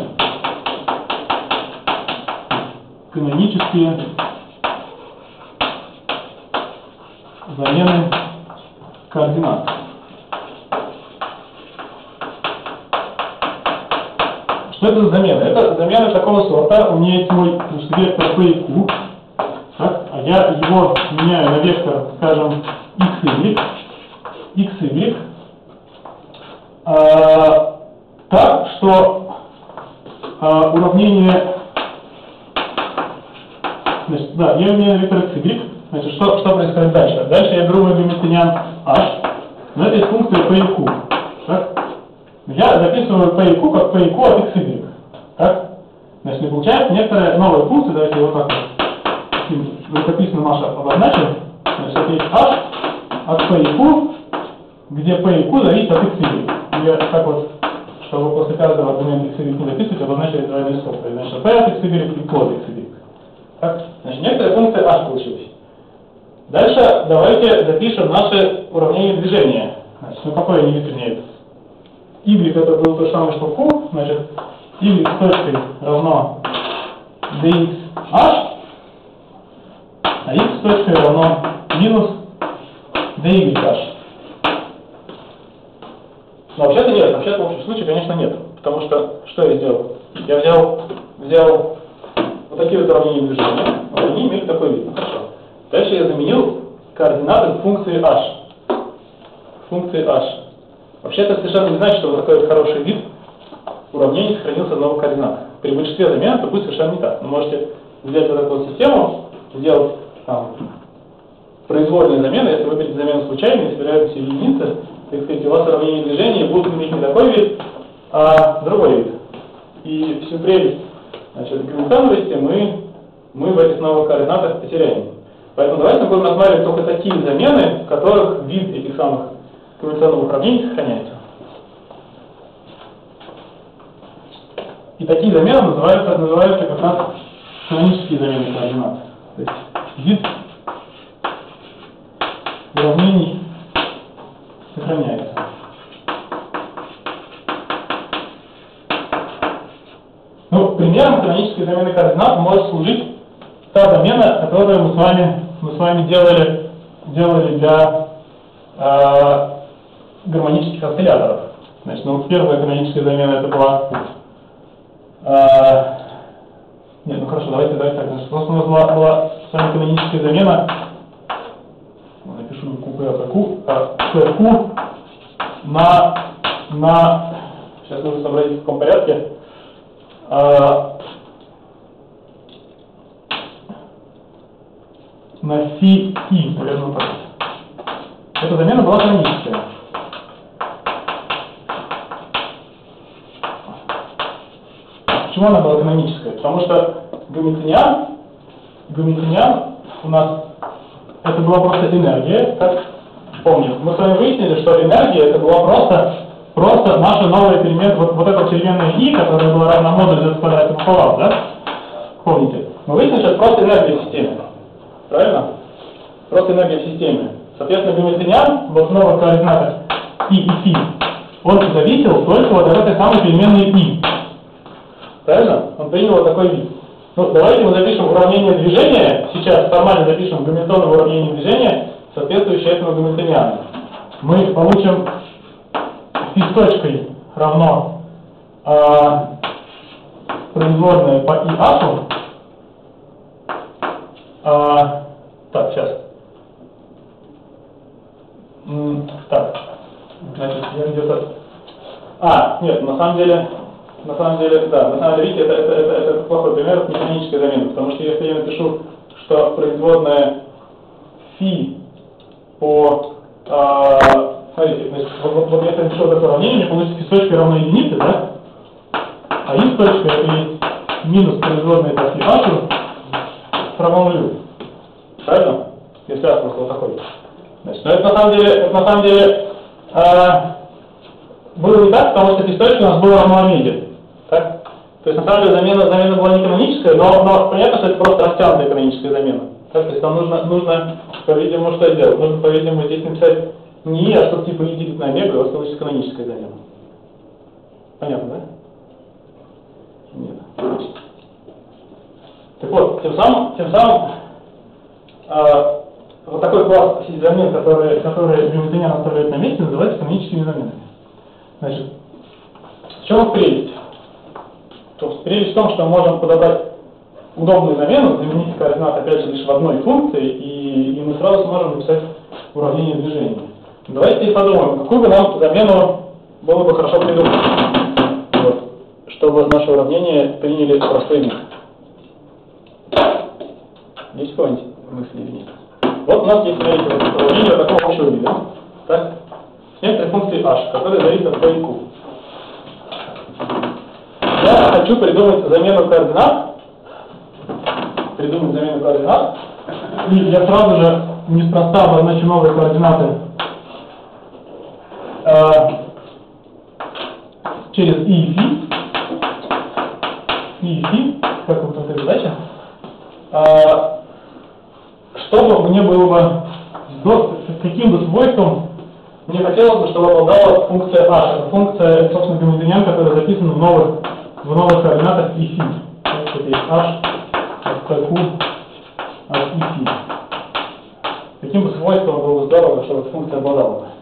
Канонические замены координат. Что это за замены? Это замены такого сорта. У меня есть мой значит, вектор P и Q. Так, а я его меняю на вектор, скажем, x, y. x, y. А, так, что а, уравнение... Значит, да, я меняю вектор x, y. Значит, что, что происходит дальше? Дальше я беру мой Бенкминян h. Но это есть функция P и Q. Так? Я записываю P и Q как P и Q от x, y. Так? Значит, не получается некоторая новая функция, давайте вот так вот рукописным h обозначим. Значит, это есть h от P и Q, где P и Q зависит от x, y. Я так вот, чтобы после каждого аргумента x, y не записывать, обозначили двойной скобкой. Значит, P от x, y и Q от x, y. Так? Значит, некоторая функция h получилась. Дальше давайте запишем наши уравнения движения. Значит, ну какой они вид меняют? Y это было то же самое, что Q, значит, y с точкой равно dx h, а x с точкой равно минус dych. Но вообще-то нет, вообще-то в общем случае, конечно, нет. Потому что, что я сделал? Я взял, взял вот такие вот уравнения движения, вот они имеют такой вид. Ну, хорошо. Дальше я заменил координаты функции h. Функции h. Вообще это совершенно не значит, что вот такой вот хороший вид уравнений сохранился в новых координатах. При большинстве замен это будет совершенно не так. Вы можете взять вот эту вот систему, сделать там, произвольные замены, если выберете замену случайно, если собираете все единицы, так сказать, у вас уравнения движения будут иметь не такой вид, а другой вид. И всю прелесть, значит, геометричности мы, мы в этих новых координатах потеряем. Поэтому давайте мы будем рассматривать только такие замены, в которых вид этих самых комбинационных уравнений сохраняется. И такие замены называются, называются как раз канонические замены координат. То есть вид уравнений сохраняется. Ну, примером канонической замены координат может служить та замена, которую мы с вами, мы с вами делали, делали для э, гармонических осцилляторов. Значит, ну, первая каноническая замена это была... Э, нет, ну хорошо, давайте, давайте так. Значит, просто у нас была, была с вами каноническая замена. Напишу Q, а, Q на, на... Сейчас нужно собрать в каком порядке. А, на фи и, наверное, так. Эта замена была каноническая. Почему она была каноническая? Потому что гамильтониан, гамильтониан у нас это была просто энергия, как помним. Мы с вами выяснили, что энергия это была просто, просто наша новая переменная, вот, вот эта переменная и, которая была равна модулю z в квадрате пополам, да? Помните? Мы выяснили, что это просто энергия в системе. Правильно? Просто энергия в системе. Соответственно, гамильтониан в новых координатах и и фи, он зависел только вот от этой самой переменной и. Правильно? Он принял вот такой вид. Ну, давайте мы запишем уравнение движения, сейчас формально запишем гамильтоново уравнение движения, соответствующее этому гамильтониану. Мы получим фи с точкой равно а, производная по и h. А, так, сейчас. М, так, значит, я где-то... А, нет, на самом деле... На самом деле, да, на самом деле, видите, это, это, это, это плохой пример, это механическая замена, потому что если я напишу, что производная фи по, а, смотрите, значит, вот, вот если я напишу это уравнение, мне получится фи с точкой равно единице, да? А и с точкой это есть минус производная по фи h равно нулю. Правильно? Если h просто вот такой. Значит, но это на самом деле, это на самом деле а, было не так, потому что фи с точкой у нас было равно омеге. Так? То есть, на самом деле, замена, замена была не каноническая, но, но понятно, что это просто растянутая каноническая замена. Так? То есть, нам нужно, нужно по-видимому, что сделать? Нужно, по-видимому, здесь написать не и, а что-то типа и делить на омегу, а вот получится каноническая замена. Понятно, да? Нет. Так вот, тем самым, тем самым э, вот такой класс замен, которые, которые гамильтониан оставляет на месте, называется каноническими заменами. Значит, в чем их прелесть? То есть прелесть в том, что мы можем подобрать удобную замену, заменить координаты опять же лишь в одной функции, и, и мы сразу сможем написать уравнение движения. Давайте подумаем, какую бы нам замену было бы хорошо придумать, вот, чтобы наше уравнение приняли простой вид. Есть какие-нибудь мысли или нет? Вот у нас есть, смотрите, вот уравнение такого общего вида, так? С некоторой функцией h, которая зависит от p и q. Я хочу придумать замену координат, придумать замену координат, и я сразу же неспроста обозначу новые координаты э, через и и фи, и и фи, как вот эта задача, э, чтобы мне было бы, с каким бы свойством мне хотелось бы, чтобы обладала функция h. Это функция, собственно, гамильтониан, которая записана в новых, в новых координатах и φ. Это есть h от q от и φ. Каким бы свойством было бы здорово, чтобы эта функция обладала бы?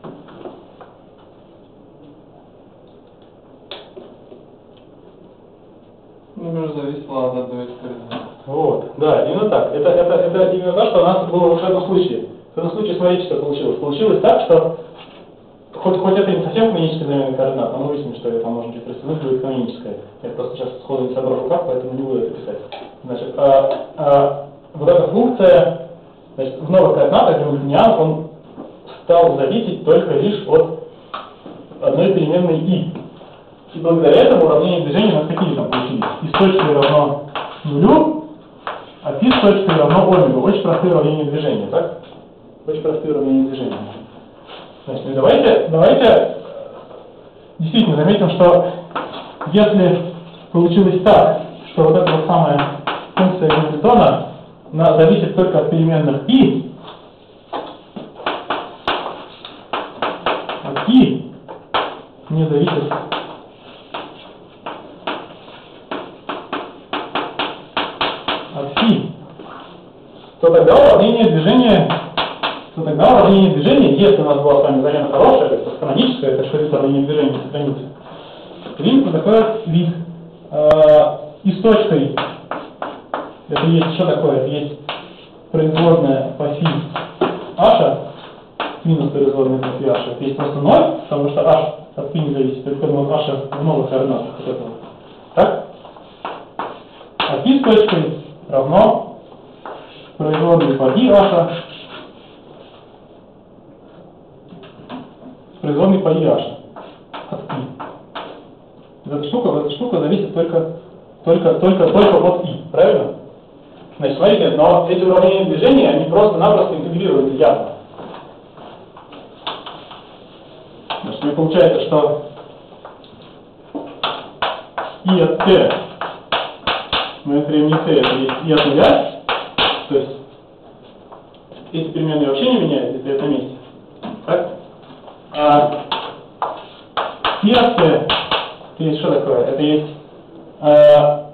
Ну, зависело от одной из координат. Вот, да, именно так. Это, это, это именно то, что у нас было в этом случае. В этом случае, смотрите, что получилось. Получилось так, что хоть, хоть это не совсем каноническая замена координат, но мы выясним, что это можно чуть растянуть, будет каноническая. Я просто сейчас сходу не собрал в руках, поэтому не буду это писать. Значит, а, а, вот эта функция, значит, в новых координатах гамильтониан, он стал зависеть только лишь от одной переменной i. И благодаря этому уравнение движения у нас какие там получились? И с точкой равно нулю, а π с точкой равно омегу. Очень простые уравнения движения, так? Очень простые уравнения движения. Значит, ну давайте, давайте действительно заметим, что если получилось так, что вот эта вот самая функция Гамильтона она зависит только от переменных π, а π не зависит от φ, то тогда уравнение движения, то тогда уравнение движения, если у нас была с вами замена хорошая, то есть каноническая, это что это уравнение движения сохранится, примет на такой вид. Э, и с точкой, это есть, что такое? Это есть производная по φ h, минус производная по φ h, это есть просто ноль, потому что h от π не зависит, только от h в новых координатах от этого. Так? А π с точкой равно производной по i h с производной по i h от π. Эта штука, эта штука зависит только, только, только, только от i, правильно? Значит, смотрите, но эти уравнения движения, они просто-напросто интегрируются явно. Значит, мне получается, что i от t, мы откроем не t, это есть i от нуля, то есть эти переменные вообще не меняются, если это вместе. Так? А i от t, это есть что такое? Это есть э,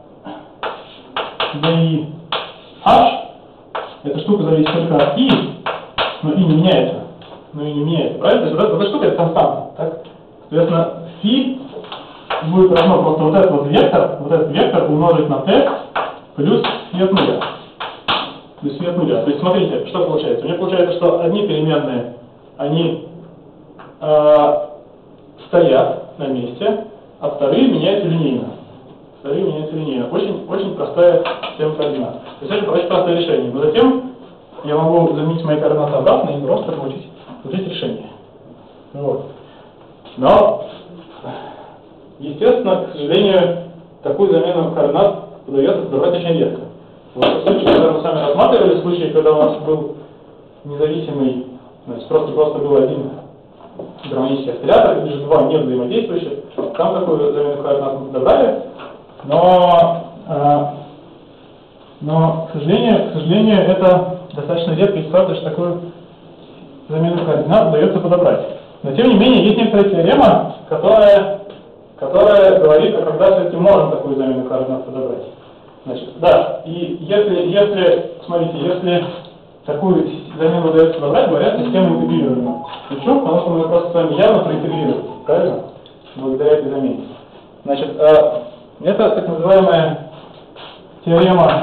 di h, эта штука зависит только от i, но i не меняется. Но и не меняется, правильно? То есть вот эта, вот эта штука это константа, так? Соответственно, φ будет равно просто вот этот вот вектор, вот этот вектор умножить на t плюс φ от нуля. Плюс φ от нуля. То есть смотрите, что получается. У меня получается, что одни переменные, они э, стоят на месте, а вторые меняются линейно. Вторые меняются линейно. Очень, очень простая система координат. То есть это очень простое решение. Но затем я могу заменить мои координаты обратно и просто получить получить решение. Вот. Но, естественно, к сожалению, такую замену координат удается подобрать очень редко. Вот в случае, когда мы с вами рассматривали случай, когда у нас был независимый, значит, просто-просто был один гармонический осциллятор, или же два не взаимодействующих, там такую замену координат мы подобрали, но, э, но к сожалению, к сожалению, это достаточно редкая ситуация, что такую замену координат удается подобрать. Но тем не менее, есть некоторая теорема, которая, которая говорит, а когда все-таки можно такую замену координат подобрать. Значит, да, и если, если, смотрите, если такую замену удается подобрать, говорят, система интегрирована. Почему? Потому что мы просто с вами явно проинтегрировали, правильно? Благодаря этой замене. Значит, это так называемая теорема,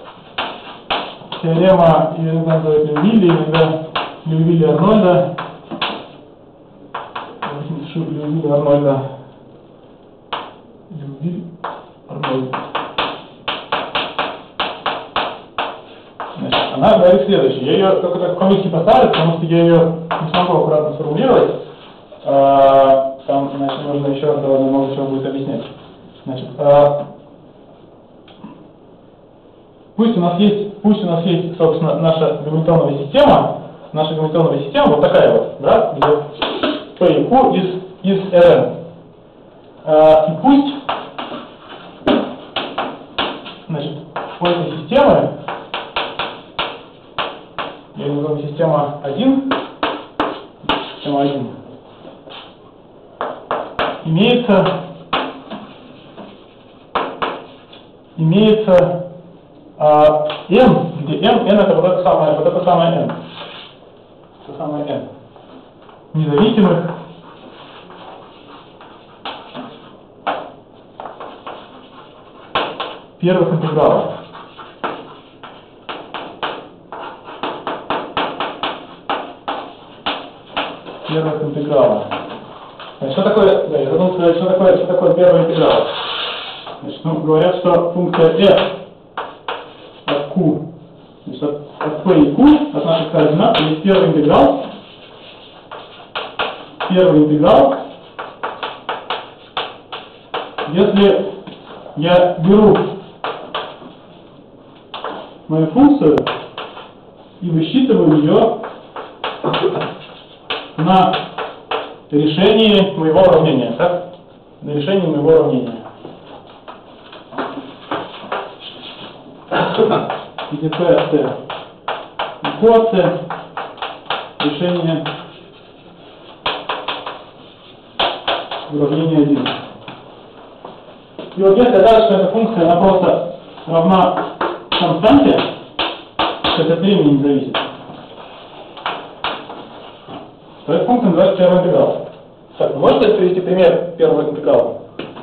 теорема, ее иногда называют Льювилля, иногда Льювилля-Арнольда, Льювилля-Арнольда, Льювиль-Арнольд. Значит, она говорит следующее. Я ее только так в комиссии поставлю, потому что я ее не смогу аккуратно сформулировать. А, там, значит, нужно еще довольно много чего будет объяснять. Значит, а, пусть у нас есть, пусть у нас есть, собственно, наша гамильтоновая система. Наша гамильтоновая система вот такая вот, да, где P и Q из, из Rn. А, и пусть, значит, у этой системы система один, система один, имеется, имеется а, n, где n, n это вот это самое, вот это самое n, это самое n, независимых первых интегралов. Первых интегралов. Значит, что такое, да, я забыл сказать, что такое, что такое первый интеграл. Значит, ну, говорят, что функция f от q, значит, от, от p и q, от наших координат, есть первый интеграл. Первый интеграл, если я беру мою функцию и высчитываю ее на решении моего уравнения, так? На решении моего уравнения. Где p от t и q от t решение уравнения один. И вот если дальше, что эта функция, она просто равна константе, то это от времени не зависит, то эта функция называется первый интеграл. Так, ну можете привести пример первого интеграла?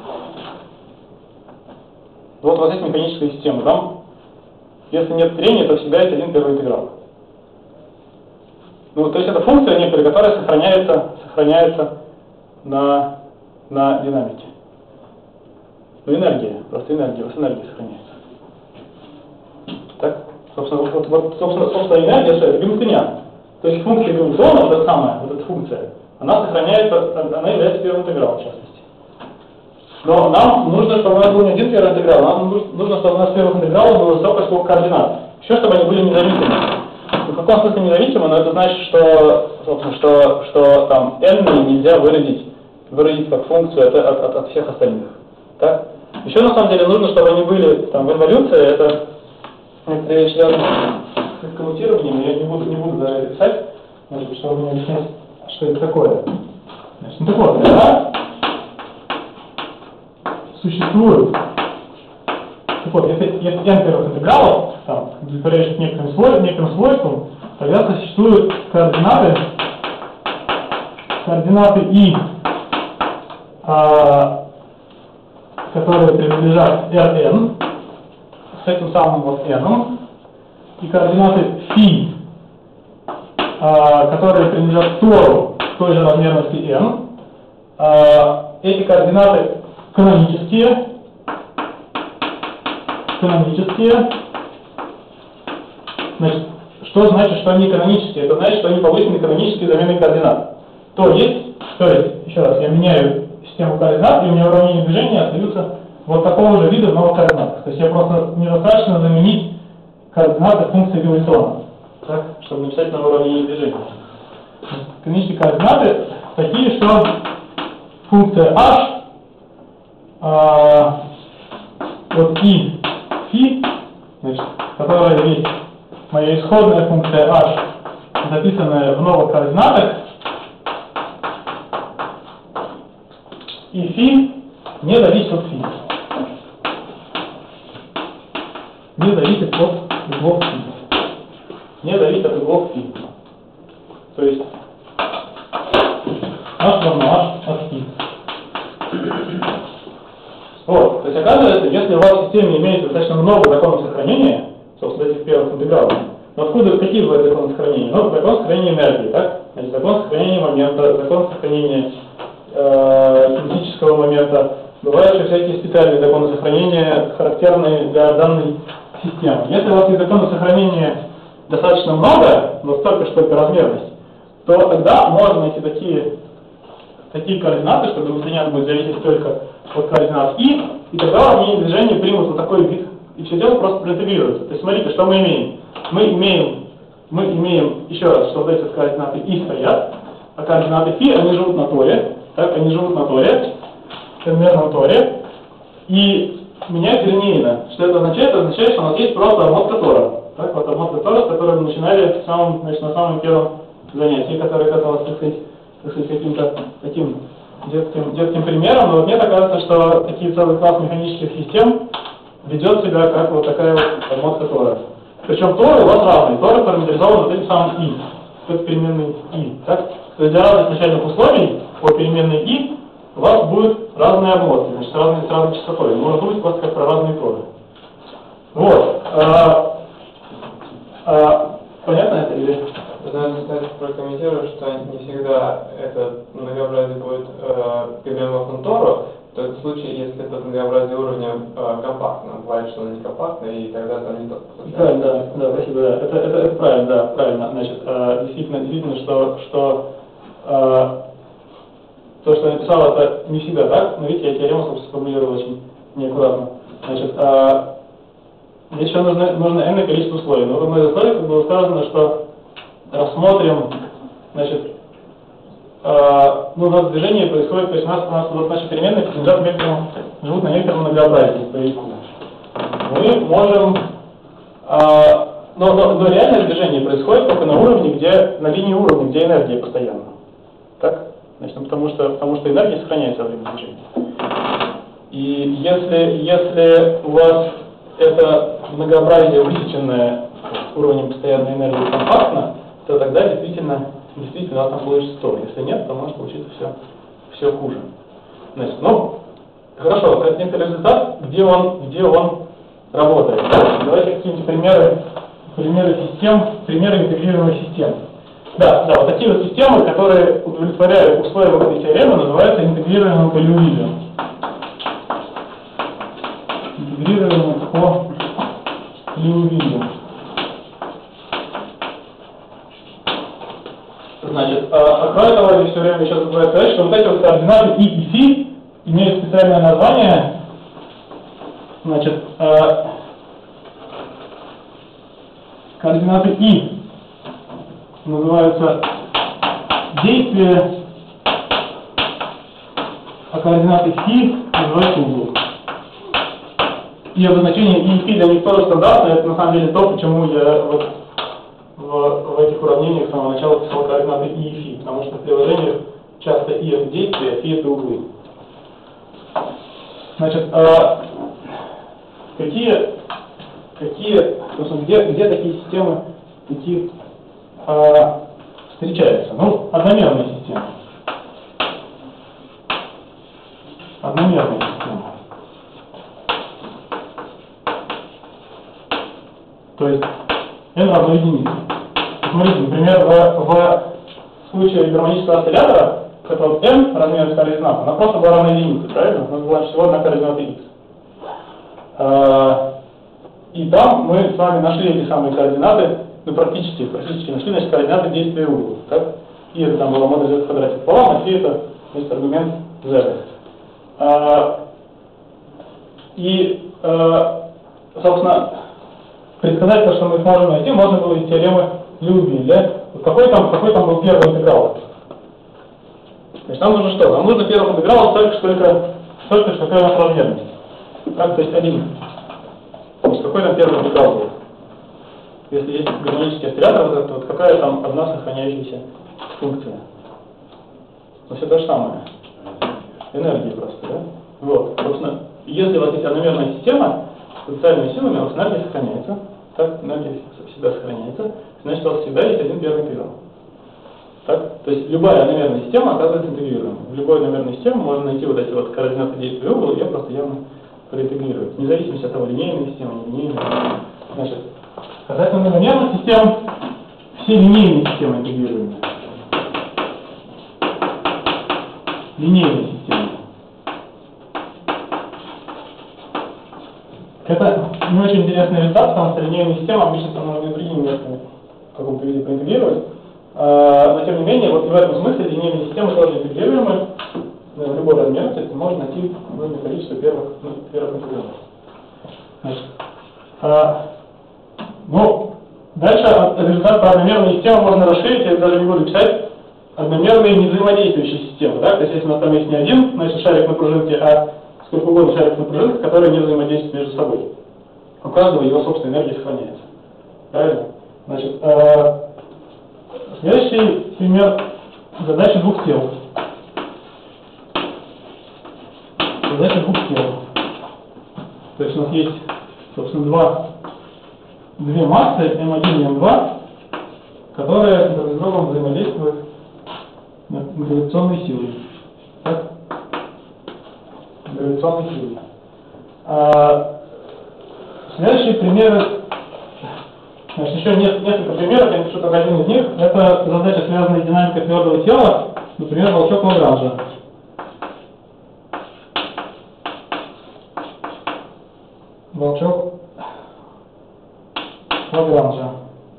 Вот у вас есть механическая система, там, если нет трения, то всегда есть один первый интеграл. Ну, то есть это функция некоторая, которая сохраняется, сохраняется на, на динамике. Ну, энергия, просто энергия, у вас энергия сохраняется. Так, собственно, вот, вот, собственно, собственно энергия, что это гамильтониан. То есть функция Гамильтона, вот эта самая, вот эта функция, она сохраняется, она является первым интегралом, в частности. Но нам нужно, чтобы у нас был не один первый интеграл, нам нужно, чтобы у нас первых интегралов было столько, сколько координат. Еще, чтобы они были независимы. В каком смысле независимы, но это значит, что, собственно, что, что там n нельзя выразить, выразить как функцию от, от, от всех остальных. Так? Еще на самом деле нужно, чтобы они были там в инволюции, это некоторые вещи связаны с коммутированием, я не буду, не буду даже это писать, может быть, чтобы мне объяснять, что это такое. Значит, ну так вот, когда существует, так вот, если, если n первых интегралов, там, удовлетворяющих некоторым, свой, некоторым свойствам, тогда существуют координаты, координаты i, а, которые принадлежат Rn, с этим самым вот n, и координаты φ, а, которые принадлежат тору той же размерности n. А, эти координаты канонические, канонические. Значит, что значит, что они канонические? Это значит, что они повышены канонические замены координат. То есть, то есть, еще раз, я меняю систему координат, и у меня уравнения движения остаются вот такого же вида в новых координатах. То есть я просто недостаточно заменить координаты функции Гамильтона, так, чтобы написать новое уравнение движения. Канонические координаты такие, что функция h, а, вот и φ, значит, которая есть моя исходная функция h, записанная в новых координатах, и φ не зависит от φ. Не зависит от углов φ. Не зависит от углов φ. То есть h равно h от φ. Вот. То есть оказывается, если у вас в системе имеется достаточно много законов сохранения, собственно, этих первых интегралов, но откуда, какие бывают законы сохранения? Ну, закон сохранения энергии, так? Значит, закон сохранения момента, закон сохранения э, кинетического момента. Бывают еще всякие специальные законы сохранения, характерные для данной системы. Если у вас есть законов сохранения достаточно много, но столько, сколько размерность, то тогда можно найти такие, такие координаты, что гамильтониан будет зависеть только от координат и, и тогда уравнение движения примут вот такой вид, и все дело просто проинтегрируется. То есть смотрите, что мы имеем. Мы имеем, мы имеем еще раз, что вот эти координаты и стоят, а координаты φ, они живут на торе, так, они живут на торе, в n-мерном торе, и меняются линейно. Что это означает? Это означает, что у нас есть просто обмотка тора. Так, вот обмотка Торос, которую мы начинали в самом, значит, на самом первом занятии, которое казалось, так сказать, так сказать, каким-то таким детским, детским примером, но вот мне так кажется, что такие целый класс механических систем ведет себя как вот такая вот обмотка Тора. Причем Торы у вас разные. Торы параметризованы вот этим самым И, как переменной И. Так? То есть для разных начальных условий по переменной И у вас будут разные обмотки, значит, разные, с разной частотой. Может быть просто как про разные Торы. Вот. А, а, понятно это или? Надо, кстати, прокомментировать, что не всегда это многообразие будет э, переменным Тору. То есть в случае, если это многообразие уровня э, компактно, бывает, что оно не компактно, и тогда там не то получается. Правильно, да, да, спасибо, да. Это, это, это правильно, да, правильно. Значит, э, действительно, действительно, что, что э, то, что я написал, это не всегда так, но видите, я теорему, собственно, сформулировал очень неаккуратно. Значит, э, здесь еще нужно, нужно n количество условий. Но в одной из условий было сказано, что рассмотрим, значит, э, ну, у нас движение происходит, то есть у нас, у нас вот наши переменные принадлежат некоторому, живут на некотором многообразии по веку. Мы можем, э, но, но, но реальное движение происходит только на уровне, где, на линии уровня, где энергия постоянна. Так? Значит, ну, потому что, потому что энергия сохраняется во время движения. И если, если у вас это многообразие высеченное уровнем постоянной энергии компактно, то тогда действительно, действительно у вас там получится сто. Если нет, то может получиться все, все хуже. Значит, ну, хорошо, это некоторый результат, где он, где он работает. Давайте какие-нибудь примеры, примеры систем, примеры интегрированных систем. Да, да, вот такие вот системы, которые удовлетворяют условиям этой теоремы, называются интегрированным по Льювилю. Интегрированным по Льювилю. Значит, а кроме того, я все время сейчас забываю сказать, что вот эти вот координаты И и Фи имеют специальное название. Значит, э, координаты И называются действие, а координаты Фи называются угол. И обозначение И и Фи для них тоже стандартное, это на самом деле то, почему я вот в, в этих уравнениях с самого начала писал координаты И и Фи, потому что в приложениях часто И это действие, а Фи это углы. Значит, а какие, какие, собственно, где, где такие системы такие а, встречаются? Ну, одномерные системы. Одномерные системы. То есть n равно единице. Смотрите, например, в, в случае гармонического осциллятора, это вот n размер координат, она просто была равна единице, правильно? У нас была всего одна координата x. А, и там мы с вами нашли эти самые координаты, ну практически, практически нашли, значит, координаты действия угла. Так? И это там была модуль z в квадрате пополам, а фи это, значит, аргумент z. А, и, а, собственно, предсказать то, что мы сможем найти, можно было из теоремы Льювиля. Какой там, какой там был первый интеграл? Значит, нам нужно что? Нам нужно первый интеграл столько, сколько, столько, какая у нас размерность. Так, то есть один. Значит, какой там первый интеграл был? Если есть гармонический осциллятор, вот, это, вот какая там одна сохраняющаяся функция? Ну, все то же самое. Энергия просто, да? Вот, собственно, если у вас есть одномерная система, потенциальными силами у вас энергия сохраняется. Так, энергия всегда сохраняется. Значит, у вас всегда есть один первый интеграл. Так? То есть любая одномерная система оказывается интегрируемой. В любой одномерной системе можно найти вот эти вот координаты действия угла и ее просто явно проинтегрировать. Вне зависимости от того, линейная система, не линейная. Значит, касательно многомерных систем, все линейные системы интегрируемы. Линейные системы. Это не очень интересный результат, потому что линейные системы обычно там нужно другими методами в каком-то виде проинтегрировать. Но тем не менее, вот в этом смысле линейные системы тоже интегрируемы в любой размерности, если можно найти нужное количество первых, ну, первых интегралов. Значит, а, ну, дальше результат про одномерные системы можно расширить, я даже не буду писать одномерные невзаимодействующие системы. Да? То есть если у нас там есть не один, значит, шарик на пружинке, а сколько угодно шарик на пружинке, которые не взаимодействуют между собой. У каждого его собственная энергия сохраняется. Правильно? Значит, э, следующий пример задачи двух тел. Задача двух тел. То есть у нас есть, собственно, два, две массы эм один и эм два, которые друг с другом взаимодействуют гравитационной силой. Так? Гравитационной силой. А, следующие примеры. Значит, еще нет, несколько примеров, я напишу только один из них. Это задача, связанная с динамикой твердого тела, например, волчок Лагранжа. Волчок Лагранжа.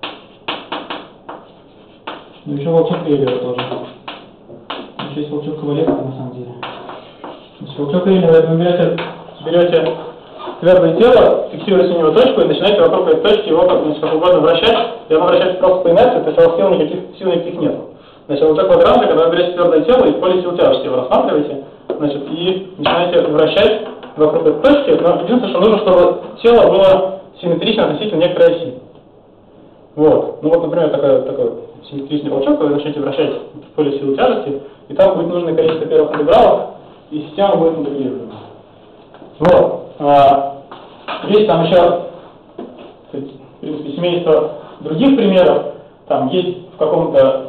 Ну, еще волчок Эйлера тоже. Еще есть волчок Ковалевский, на самом деле. Значит, волчок Эйлера, вы берете, берете твердое тело, фиксируете у него точку и начинаете вокруг этой точки его как, значит, как угодно вращать, и оно вращается просто по инерции, то есть у вас сил никаких, сил никаких нет. Значит, волчок Лагранжа, когда вы берете твердое тело и в поле сил тяжести его рассматриваете, значит, и начинаете вращать вокруг этой точки, но единственное, что нужно, чтобы тело было симметрично относительно некоторой оси. Вот. Ну вот, например, такой, такой симметричный волчок, вы начнете вращать в поле силы тяжести, и там будет нужное количество первых интегралов, и система будет интегрирована. Вот. А, есть там еще, в принципе, семейство других примеров. Там есть в каком-то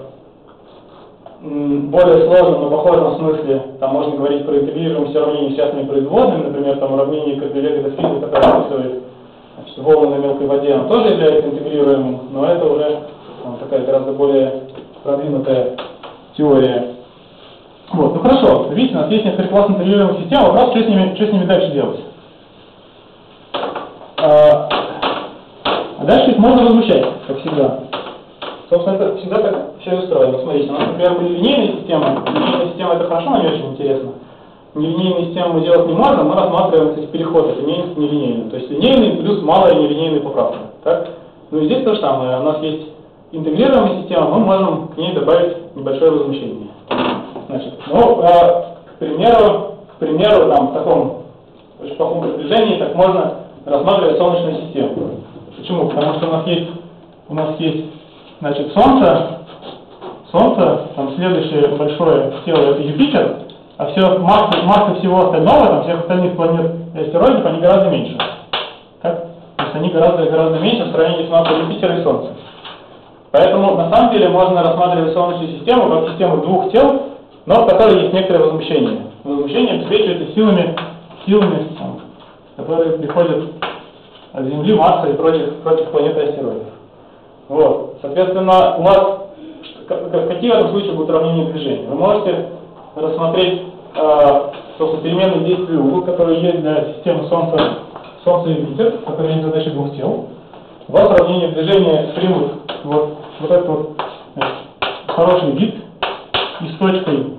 более сложном, но похожем смысле, там можно говорить про интегрируемость уравнений с частными производными, например, там уравнение Корделега-Дефрида, которое описывает волны на мелкой воде, оно тоже является интегрируемым, но это уже там, такая гораздо более продвинутая теория. Вот, ну хорошо, видите, у нас есть несколько классов интегрируемых систем, вопрос, что с ними, что с ними дальше делать. А, а дальше их можно возмущать, как всегда. Собственно, это всегда так все устроено. Смотрите, у нас, например, были линейные системы. Линейная система — это хорошо, но не очень интересно. Нелинейные системы мы делать не можем, мы рассматриваем, кстати, переход от линейных к нелинейным. То есть линейные плюс малая нелинейная поправка. Так? Ну и здесь то же самое. У нас есть интегрированная система, мы можем к ней добавить небольшое возмущение. Значит, ну, э, к примеру, к примеру, там, в таком очень плохом приближении, так можно рассматривать Солнечную систему. Почему? Потому что у нас есть, у нас есть, значит, Солнце, Солнце, там следующее большое тело — это Юпитер, а все масса, масса всего остального, там, всех остальных планет и астероидов, они гораздо меньше. Так? То есть они гораздо, гораздо меньше в сравнении с массой Юпитера и Солнца. Поэтому, на самом деле, можно рассматривать Солнечную систему как систему двух тел, но в которой есть некоторое возмущение. Возмущение обеспечивается силами, силами там, которые приходят от Земли, Марса и прочих, прочих планет и астероидов. Вот. Соответственно, у вас какие в этом случае будут уравнения движения? Вы можете рассмотреть э, собственно, переменные действия угла, которые есть для системы Солнца, Солнца и Юпитер, которые есть задачи двух тел. У вас уравнения движения примут вот, вот этот вот, значит, хороший вид и с точкой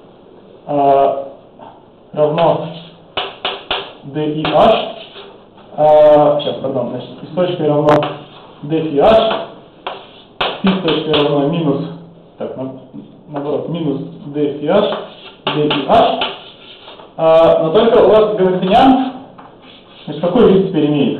э, равно ди h. А, сейчас, пардон, значит, и с точкой равно d фи h, и с точкой равно минус, так, на, наоборот, минус d фи h, d фи h, а, но только у вас гамильтониан, значит, какой вид теперь имеет?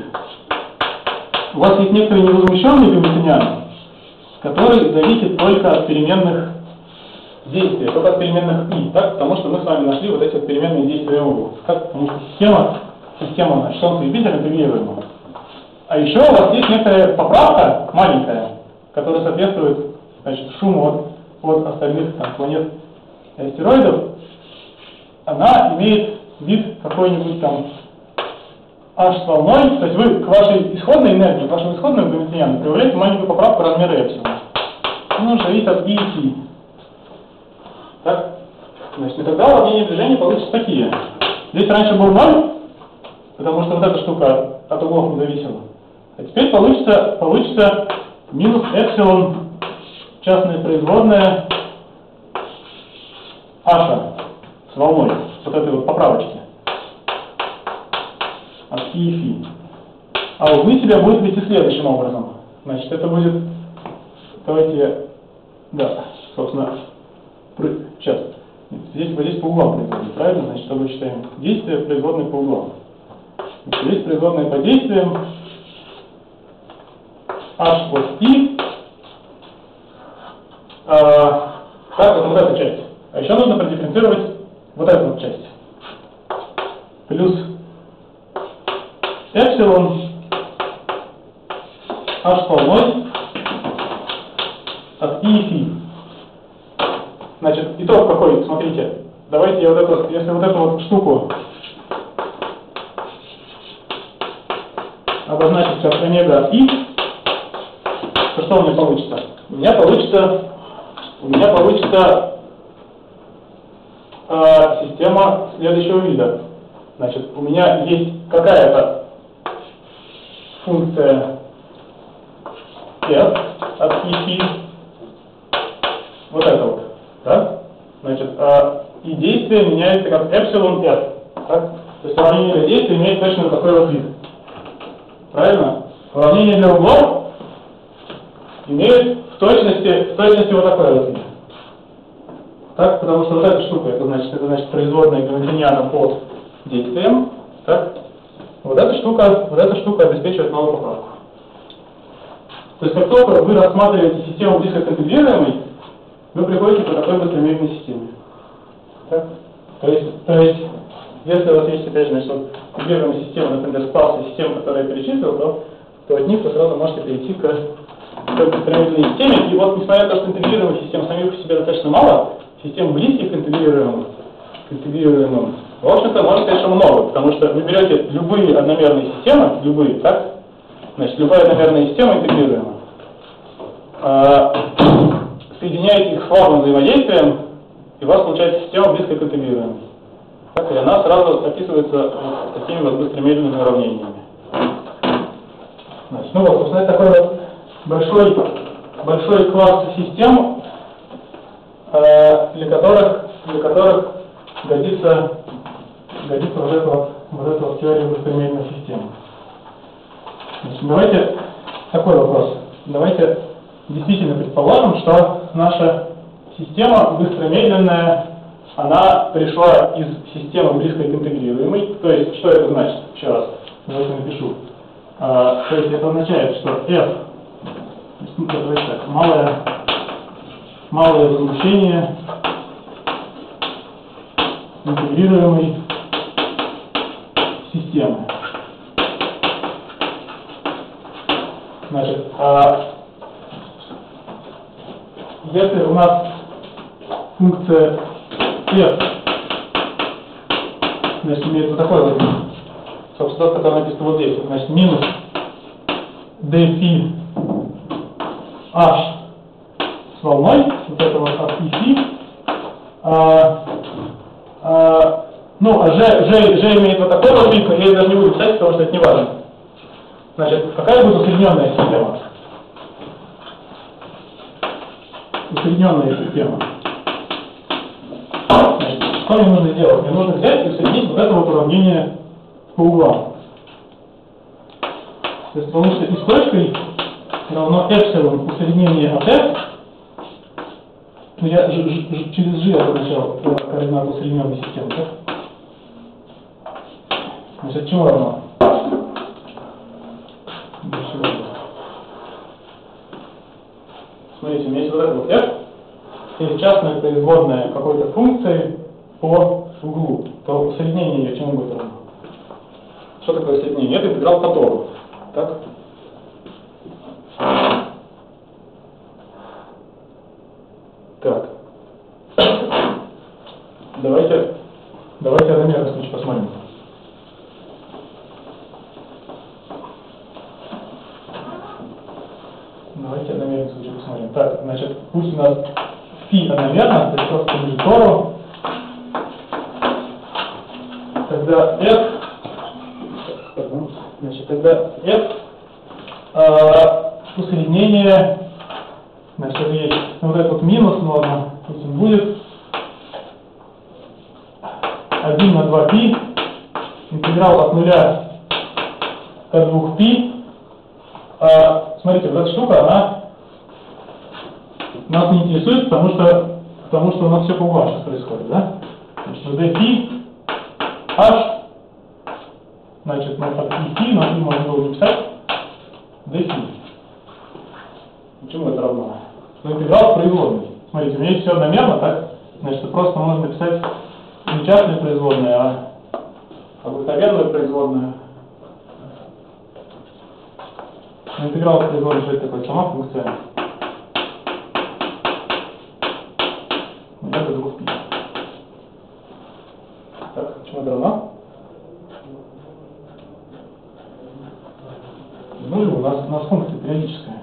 У вас есть некоторый невозмущенный гамильтониан, который зависит только от переменных действий, только от переменных и, так, потому что мы с вами нашли вот эти вот переменные действия угла. Как? Потому что система Система, значит, Солнца и Юпитера интегрируема. А еще у вас есть некоторая поправка, маленькая, которая соответствует, значит, шуму от, от остальных там, планет и астероидов. Она имеет вид какой-нибудь там h с волной, то есть вы к вашей исходной энергии, к вашему исходному гамильтониану прибавляете маленькую поправку размера эпсилон. Она зависит от и и фи. Так? Значит, и тогда уравнения движения получатся такие. Здесь раньше был ноль, потому что вот эта штука от углов не зависела. А теперь получится, получится минус эпсилон частная производная h с волной, вот этой вот поправочки от и и фи. А углы себя будет вести следующим образом. Значит, это будет, давайте, да, собственно, сейчас, здесь, вот здесь по углам производим, правильно? Значит, что мы считаем? Действие производное по углам. Здесь производное по действиям h от i, а, так, вот, вот эту часть. А еще нужно продифференцировать вот эту вот часть. Плюс эпсилон h волной от i и φ. Значит, итог какой? Смотрите. Давайте я вот эту, если вот эту вот штуку обозначить как омега и, то что у меня получится? У меня получится, у меня получится э, система следующего вида. Значит, у меня есть какая-то функция f от и φ, вот это вот, да? Значит, э, и действие меняется как эпсилон f, так? То есть уравнение для действия имеет точно такой вот вид. Правильно? Уравнение для углов имеет в точности, в точности вот такой вот вид. Так, потому что вот эта штука, это значит, это значит производная гамильтониана под действием. Так? Вот эта штука, вот эта штука обеспечивает новую поправку. То есть как только вы рассматриваете систему близко к интегрируемой, вы приходите к такой быстромерной системе. Так? То есть, то есть, если у вас есть, опять же, значит, вот, интегрируемая система, например, спался система, которую я перечислил, то, то от них вы сразу можете перейти к такой быстромерной системе. И вот, несмотря на то, что интегрируемых систем самих по себе достаточно мало, систем близких к интегрируемым, к интегрируемым, в общем-то, может, конечно, много, потому что вы берете любые одномерные системы, любые, так? Значит, любая одномерная система интегрируема, э, соединяете их с формным взаимодействием, и у вас получается система близко к интегрируемой. Так, и она сразу описывается вот такими вот быстромерными уравнениями. Значит, ну вот, собственно, это такой вот большой, большой класс систем, э, для которых, для которых годится, годится вот эта вот, вот эта вот теория быстромерной системы. Значит, давайте такой вопрос. Давайте действительно предположим, что наша система быстромедленная, она пришла из системы близкой к интегрируемой. То есть, что это значит? Еще раз, давайте напишу. А, то есть, это означает, что f, ну, давайте так, малое, малое возмущение интегрируемой системы. Значит, а, если у нас функция f, значит, имеет вот такой вот, собственно, тот, который написан вот здесь, значит, минус dφ h с волной, вот это вот от и φ, а, а, ну, а g, g, g имеет вот такой вот вид, я даже не буду писать, потому что это не важно. Значит, какая будет усредненная система? Усредненная система. Значит, что мне нужно сделать? Мне нужно взять и усреднить вот это вот уравнение по углам. То есть, потому что и с точкой равно эпсилон усреднение от f, ну я ж, ж, ж, через g обозначал координату усредненной системы, так? Значит, чему равно? Смотрите, у меня есть вот это вот f, если частная производная какой-то функции по углу, то усреднение ее чему будет равно? Что такое усреднение? Это интеграл которого. Так? Так. Давайте, давайте одномерный случай посмотрим. Давайте одномерный случай посмотрим. Так, значит, пусть у нас φ одномерно, то есть просто ниже тору. Тогда f, значит, тогда f э, усреднение, значит, есть вот этот вот минус норма, то есть он будет один на два π, интеграл от нуля до двух π. А, смотрите, вот эта штука, она нас не интересует, потому что, потому что у нас все по углам сейчас происходит, да? Значит, dφ h, значит, мы от и φ, но и можно было написать dφ. равно? Ну, интеграл производной. Смотрите, у меня есть все одномерно, так? Значит, просто можно написать не частную производную, а обыкновенную производную. Интеграл производной, что это такое? Сама функция. Это двух пи. Так, почему это равно? Ну, у нас, у нас функция периодическая.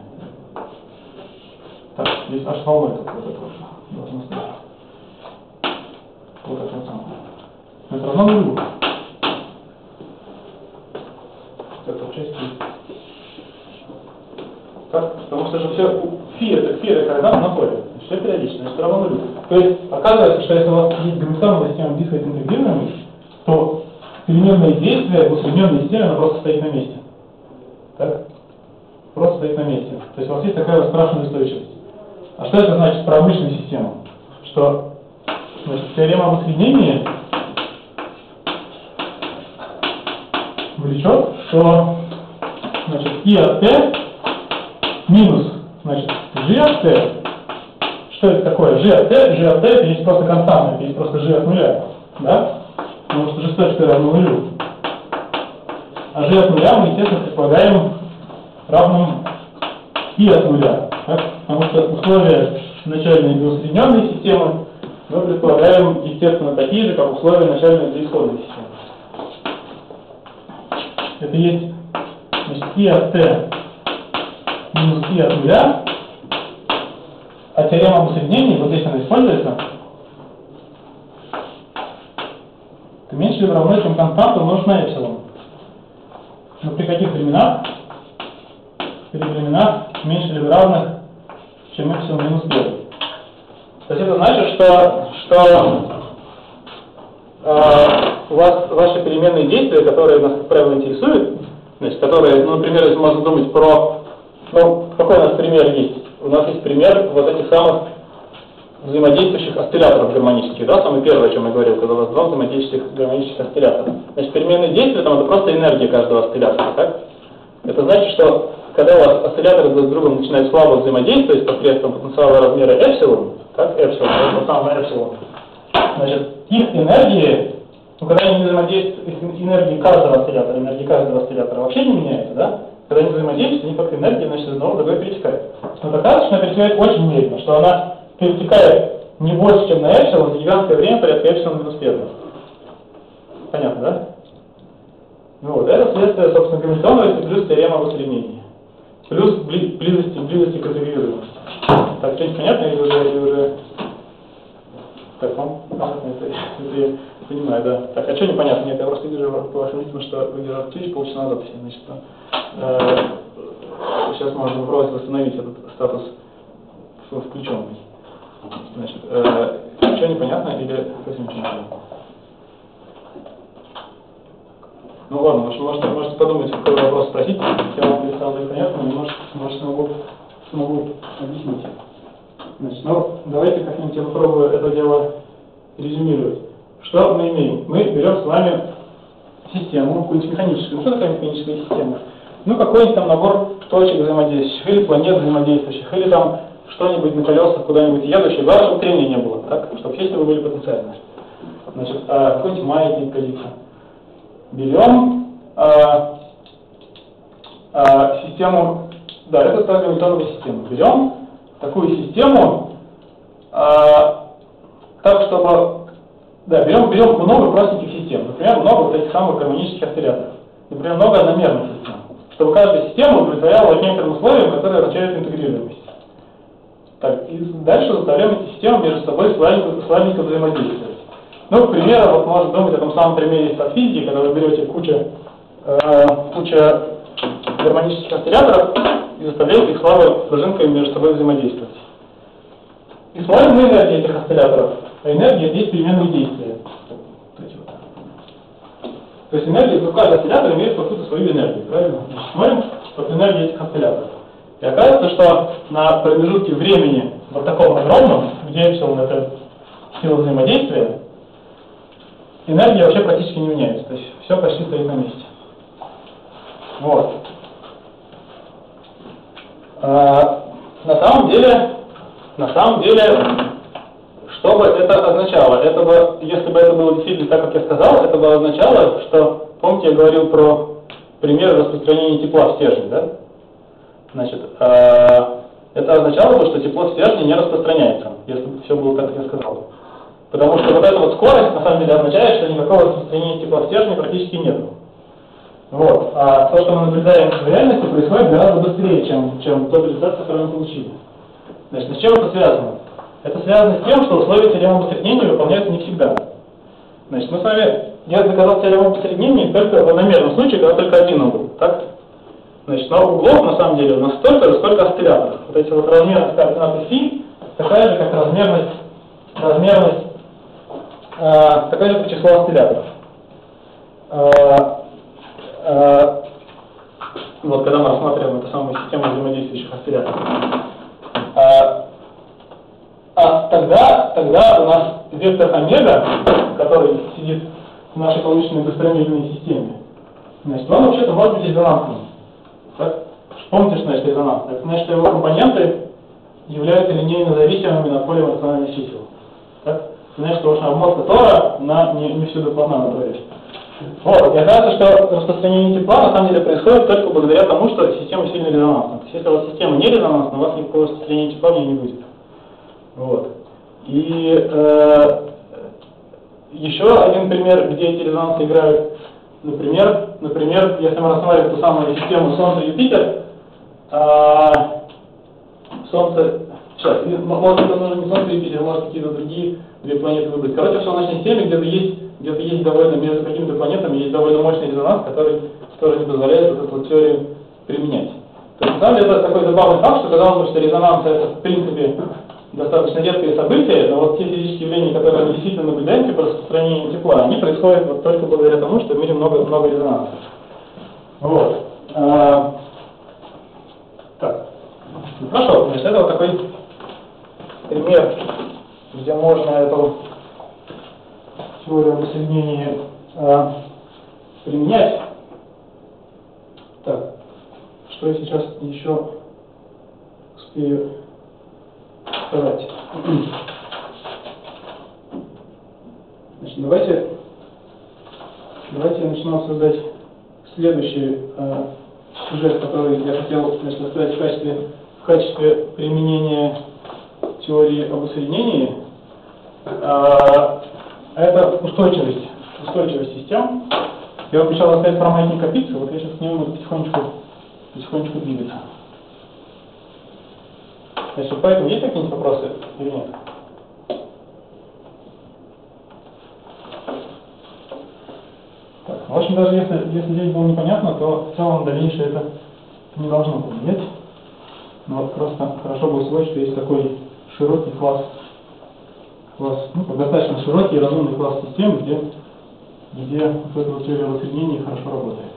Так, здесь аж волной тут вот это вот должно стоять. Вот это вот самое. Но это равно нулю. Это в части. Так, потому что же все фи это фи это координат на поле. Все периодично, значит равно нулю. То есть оказывается, что если у вас есть гравитационная система дисковой интегрированной, то переменное действие в усредненной системе она просто стоит на месте. Так? Просто стоит на месте. То есть у вас есть такая вот страшная устойчивость. А что это значит про обычную систему? Что значит, теорема об усреднении влечет, что значит, I от t минус значит, G от t. Что это такое? G от t, G от t это есть просто константа, это есть просто G от нуля. Да? Потому что G точка равно нулю. А G от нуля мы, естественно, предполагаем равным I от нуля. Так? Потому что условия начальной для усредненной системы мы предполагаем, естественно, такие же, как условия начальной для исходной системы. Это есть значит, I от t минус I от нуля, а теорема об усреднении, вот здесь она используется, это меньше либо равно, чем константа умножить на эпсилон. Но при каких временах? При временах меньше либо равных, чем эпсилон минус первый. То есть это значит, что, что э, у вас ваши переменные действия, которые нас, как правило, интересуют, значит, которые, ну, например, если можно думать про, ну, какой у нас пример есть? У нас есть пример вот этих самых взаимодействующих осцилляторов гармонических, да, самое первое, о чем я говорил, когда у вас два взаимодействующих гармонических осциллятора. Значит, переменные действия, там это просто энергия каждого осциллятора, так? Это значит, что когда у вас осцилляторы друг с другом начинают слабо взаимодействовать посредством потенциала размера эпсилон, так, эпсилон, это самое эпсилон, значит, их энергии, ну, когда они не взаимодействуют, энергии каждого осциллятора, энергии каждого осциллятора вообще не меняется, да? Когда они взаимодействуют, они как энергия, значит, из одного в другое перетекает. Но доказано, что она перетекает очень медленно, что она перетекает не больше, чем на эпсилон, за гигантское время порядка эпсилон минус первый. Понятно, да? Ну вот, это следствие, собственно, гравитационности плюс теорема об усреднении. Плюс бли близости, близости к интегрируемости. Так, что-нибудь понятно или уже, или уже... Так, вам? А, это, это я понимаю, да. Так, а что непонятно? Нет, я просто вижу по вашим лицам, что вы держали ключ полчаса назад все, значит, э, сейчас можно попробовать восстановить этот статус включенный. Значит, э, что непонятно или совсем ничего не понятно? Ну ладно, может, можете, можете подумать, какой вопрос спросить, если вам не стало понятно, может, может смогу, смогу объяснить. Значит, ну, давайте как-нибудь я попробую это дело резюмировать. Что мы имеем? Мы берем с вами систему, какую-нибудь механическую. Ну, что такое механическая система? Ну, какой-нибудь там набор точек взаимодействующих, или планет взаимодействующих, или там что-нибудь на колесах куда-нибудь едущее. Главное, чтобы трения не было, так? Чтобы все вы были потенциальны. Значит, а, какой-нибудь маятник годится. Берем а, а, систему, да, это ставим гравитационную систему. Берем такую систему, а, так, чтобы, да, берем, берем много простеньких систем. Например, много вот этих самых гармонических осцилляторов. Например, много одномерных систем. Чтобы каждая система удовлетворяла некоторым условиям, которые означают интегрируемость. Так, и дальше заставляем эти системы между собой слабенько, слабенько взаимодействовать. Ну, к примеру, вот можно думать о том самом примере из физики, когда вы берете кучу, э, куча гармонических осцилляторов и заставляете их слабо пружинками между собой взаимодействовать. И смотрим на энергию этих осцилляторов. А энергия это есть переменные действия. То есть энергия, ну, каждый осциллятор имеет какую-то свою энергию, правильно? Смотрим вот энергию этих осцилляторов. И оказывается, что на промежутке времени вот таком огромном, где эпсилон это сила взаимодействия, энергия вообще практически не меняется. То есть все почти стоит на месте. Вот. А, на самом деле, на самом деле, что бы это означало? Это бы, если бы это было действительно так, как я сказал, это бы означало, что, помните, я говорил про пример распространения тепла в стержне, да? Значит, э, это означало бы, что тепло в стержне не распространяется, если бы все было так, как я сказал. Потому что вот эта вот скорость, на самом деле, означает, что никакого распространения тепла в стержне практически нет. Вот. А то, что мы наблюдаем в реальности, происходит гораздо быстрее, чем, чем тот результат, который мы получили. Значит, с чем это связано? Это связано с тем, что условия теоремы усреднения выполняются не всегда. Значит, мы с вами, я доказал теорему усреднения только в одномерном случае, когда только один угол, так? Значит, но углов на самом деле у нас столько же, сколько осцилляторов. Вот эти вот размерность координаты фи такая же, как размерность, размерность э, такая же, как число осцилляторов. Э, э, вот когда мы рассматриваем эту самую систему взаимодействующих осцилляторов. Э, а тогда, тогда у нас вектор омега, который сидит в нашей полученной быстромерной системе, значит, он вообще-то может быть резонансным. Так? Помните, что значит резонанс? Это значит, что его компоненты являются линейно зависимыми от полем рациональных чисел. Так? Это значит, что ваша обмотка Тора, она не, не всюду плотна на Торе. Вот. И оказывается, что распространение тепла на самом деле происходит только благодаря тому, что система сильно резонансна. То есть, если у вас система не резонансна, у вас никакого распространения тепла в ней не будет. Вот. И э, еще один пример, где эти резонансы играют. Например, например, если мы рассматриваем ту самую систему Солнце-Юпитер, э, Солнце, сейчас, может это нужно не Солнце-Юпитер, может какие-то другие две планеты выбрать. Короче, в Солнечной системе где-то есть, где-то есть довольно, между какими-то планетами есть довольно мощный резонанс, который тоже не позволяет вот эту вот теорию применять. То есть, на самом деле, это такой забавный факт, что казалось бы, что резонанс это, в принципе, достаточно редкое событие, но вот те физические явления, которые мы действительно наблюдаем, типа распространения тепла, они происходят вот только благодаря тому, что в мире много, много резонансов. Вот. А, так. Ну, хорошо, значит, это вот такой пример, где можно эту теорию усреднения а, применять. Так, что я сейчас еще успею сказать. Значит, давайте, давайте я начну обсуждать следующий э, сюжет, который я хотел, значит, рассказать в качестве, в качестве применения теории об усреднении. Э, это устойчивость, устойчивость систем. Я обещал рассказать про маятник Капицы, вот я сейчас к нему буду потихонечку, потихонечку двигаться. Значит, поэтому есть какие-нибудь вопросы или нет? Так, в общем, даже если, если здесь было непонятно, то в целом дальнейшее это не должно поменять. Но вот просто хорошо бы усвоить, что есть такой широкий класс, класс ну, достаточно широкий и разумный класс систем, где, где вот эта вот теория усреднения хорошо работает.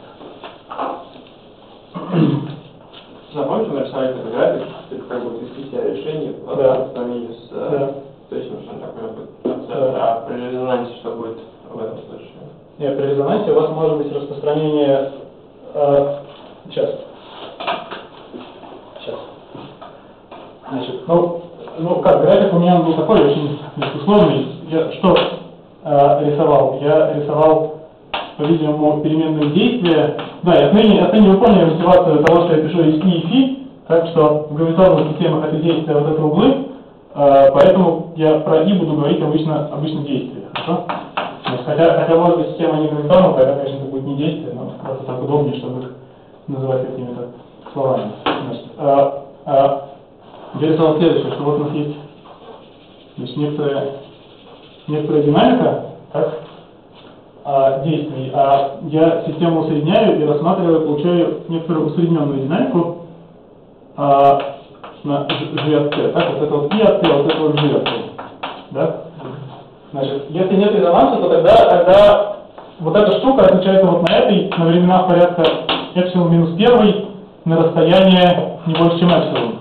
Напомните, мы написали этот график, это как бы искрытие решений в да. сравнении с да. точным, что такое будет. Да. А при резонансе что будет в этом случае? Нет, при резонансе у вас может быть распространение... Э, сейчас. Сейчас. Значит, ну, ну как, график у меня был такой очень условный. Я что э, рисовал? Я рисовал, по-видимому, переменные действия. Да, я отныне, отныне выполнил мотивацию того, что я пишу из и и фи, так что в гравитационных системах это действие, вот это углы, э, поэтому я про и буду говорить обычно, обычно действие. Хорошо? Хотя, хотя, может быть, система не гравитационная, тогда, конечно, это будет не действие, но просто так удобнее, чтобы их называть какими-то словами. Значит, а, а, я рисовал следующее, что вот у нас есть значит, некоторая, некоторая динамика так, а, действий, а я систему усредняю и рассматриваю, получаю некоторую усредненную динамику а, на g от t. Так, вот это вот и от t, вот это вот g от t. Да? Значит, если нет резонанса, то тогда, тогда вот эта штука отличается вот на этой, на временах порядка эпсилон минус первый, на расстояние не больше, чем эпсилон.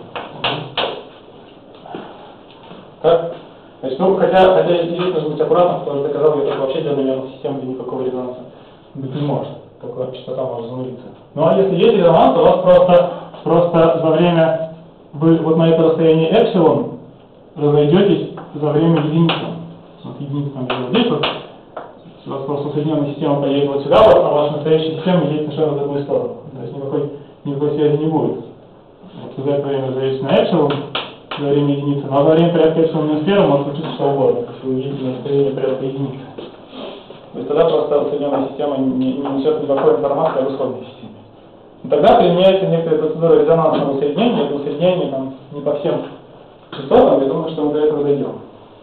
Так? Значит, ну, хотя, хотя здесь нужно быть аккуратным, потому что доказал, я только вообще для одномерных систем, где никакого резонанса быть не может. Такая частота может занудиться. Ну а если есть резонанс, то у вас просто, просто за время, вы вот на это расстояние эпсилон разойдетесь за время единицы. Вот единица там где-то здесь вот. У вас просто соединенная система поедет вот сюда, вот, а ваша настоящая система едет совершенно в другую сторону. То есть никакой, никакой связи не будет. Вот за это время разойдетесь на эпсилон за время единицы, но во время порядка эпсилон минус первого может случиться что угодно, если вы видите настроение порядка единицы. То есть тогда просто соединенная система не, не несет никакой информации об исходной системе. И тогда применяется некоторая процедура резонансного усреднения, это усреднение там не по всем частотам, я думаю, что мы до этого дойдем.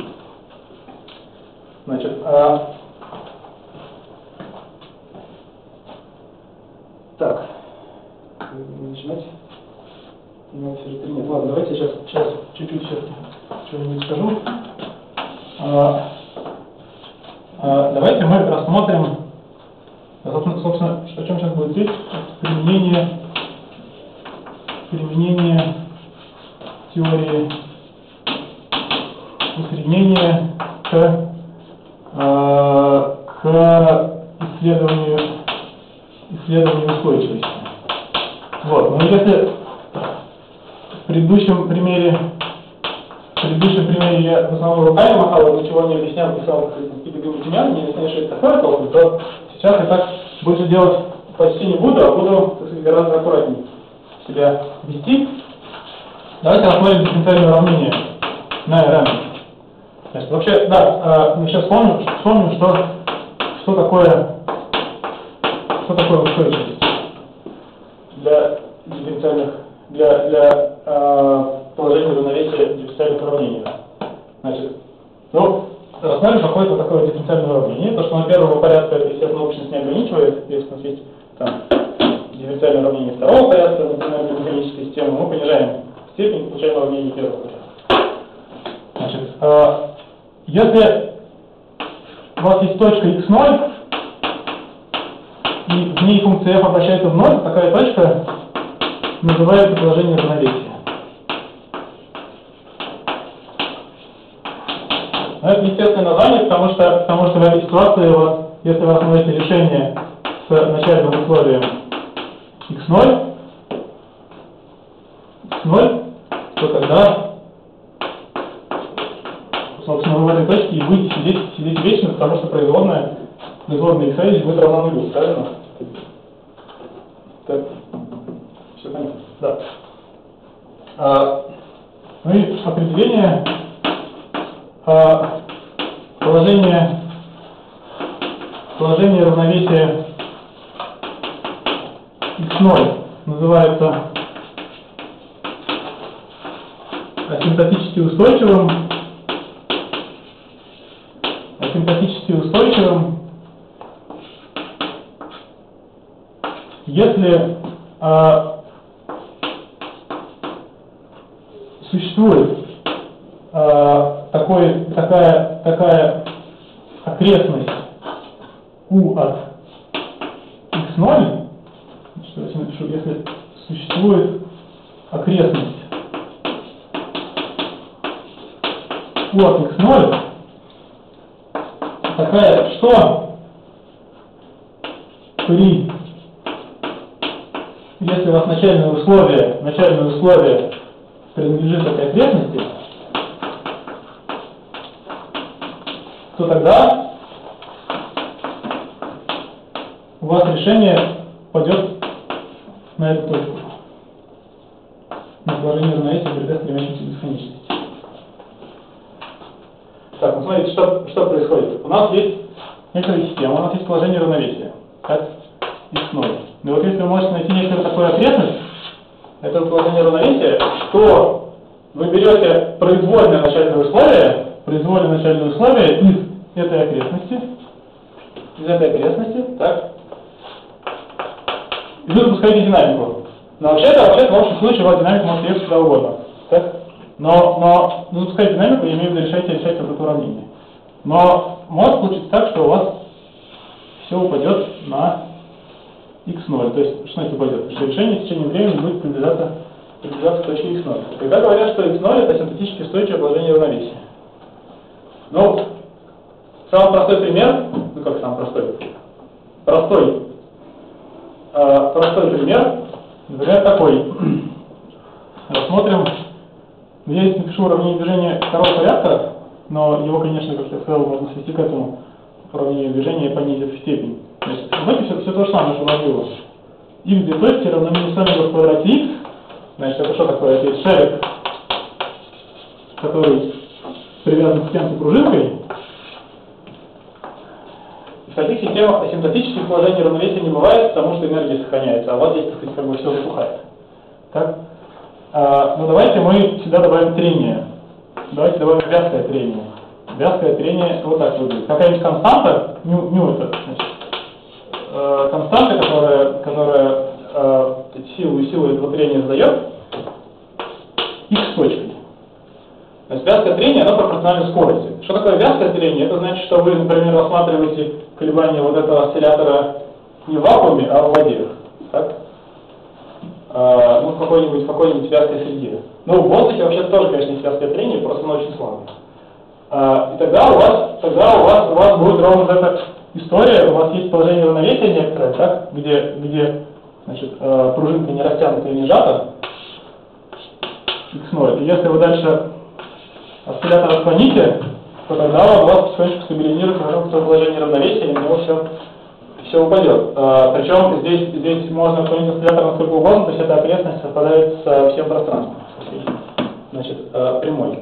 Значит, а... так, начинать? Нет, ладно, давайте сейчас, сейчас чуть-чуть все-таки что-нибудь скажу. А, а, давайте мы рассмотрим, собственно, что, о чем сейчас будет речь, применение, применение теории усреднения к, а, к исследованию, исследованию устойчивости. Вот, но если в предыдущем примере, в предыдущем примере я в основном руками махал, ничего не объяснял, писал какие-то гамма, не объясняю, что это такое толком, то сейчас я так больше делать почти не буду, а буду, так сказать, гораздо аккуратнее себя вести. Давайте рассмотрим дифференциальное уравнение на эр эм. Значит, вообще, да, мы сейчас вспомним, вспомним что, что такое, что такое устойчивость для дифференциальных, для, для э, положения равновесия дифференциальных уравнений. Значит, ну, рассмотрим какое-то такое дифференциальное уравнение, то, что на первого порядка, естественно, общность не ограничивает, если у нас есть там дифференциальное уравнение второго порядка, например, для механической системы, мы понижаем степень, получаем уравнение первого порядка. Значит, э, если у вас есть точка икс ноль, и в ней функция f обращается в ноль, такая точка называется положение равновесия. Это естественное название, потому что, потому что в этой ситуации, у вас, если вы основаете решение с начальным условием икс ноль, икс ноль, то тогда, собственно, вы в этой точке и будете сидеть, сидеть вечно, потому что производная, производная икс здесь будет равна нулю, правильно? Так, все понятно. Да. А, ну и определение а, положения, положение равновесия икс ноль называется асимптотически устойчивым, асимптотически устойчивым, если а, существует а, такой, такая, такая окрестность U от икс ноль, что если напишу, если существует окрестность U от икс ноль, такая, что при, если у вас начальное условие, начальное условие принадлежит этой окрестности, то тогда у вас решение пойдет на эту точку, на положение равновесия при стремящемся бесконечности. Так, ну смотрите, что, что происходит. У нас есть некоторая система, у нас есть положение равновесия, так, икс ноль. Но вот если вы можете найти некоторую такую окрестность, это положение равновесия, то вы берете произвольное начальное условие, произвольное начальное условие из этой окрестности, из этой окрестности, так, и вы запускаете динамику. Но вообще-то, вообще-то, в общем случае, у вас динамика может ехать куда угодно, так? Но, но вы запускаете динамику, я имею в виду, решаете решать это уравнение. Но может случиться так, что у вас все упадет на икс ноль. То есть, что это упадет? Что решение в течение времени будет приближаться, приближаться к точке икс ноль. Когда говорят, что икс ноль это синтетически устойчивое положение равновесия. Ну, самый простой пример, ну как самый простой? Простой, э, простой пример, например, такой. рассмотрим, я здесь напишу уравнение движения второго порядка, но его, конечно, как я сказал, можно свести к этому уравнению движения, понизив степень. Значит, знаете, все, все то же самое, что было. X две точки равно минус m в квадрате x. Значит, это что такое? Это есть шарик, который привязан к стенке пружинкой. В таких системах асимптотических положений равновесия не бывает, потому что энергия сохраняется, а вот здесь, так сказать, как бы все затухает. Так? А, ну давайте мы сюда добавим трение. Давайте добавим вязкое трение. Вязкое трение вот так выглядит. Какая-нибудь константа, ню, ню это, значит, э, константа, которая, которая э, силу и силу этого трения задает, x точкой. Значит, вязкое трение, оно пропорционально скорости. Что такое вязкое трение? Это значит, что вы, например, рассматриваете колебания вот этого осциллятора не в вакууме, а в воде. Так? А, ну, в какой-нибудь какой-нибудь вязкой среде. Ну, в воздухе вообще тоже, конечно, есть вязкое трение, просто оно очень слабое. А, и тогда у вас, тогда у вас, у вас будет ровно эта история, у вас есть положение равновесия некоторое, так? Где, где значит, э, пружинка не растянута и не сжата, икс ноль. И если вы дальше осциллятор отклоните, то тогда у вас потихонечку стабилизируется вокруг положения равновесия, и у него все, все упадет. А, причем здесь, здесь можно отклонить осциллятор насколько угодно, то есть эта окрестность совпадает со всем пространством. Значит, а, прямой.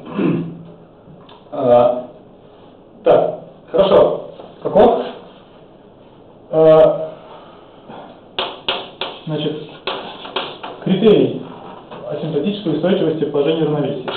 А, так, хорошо. Каков? А, значит, критерий асимптотической устойчивости положения равновесия.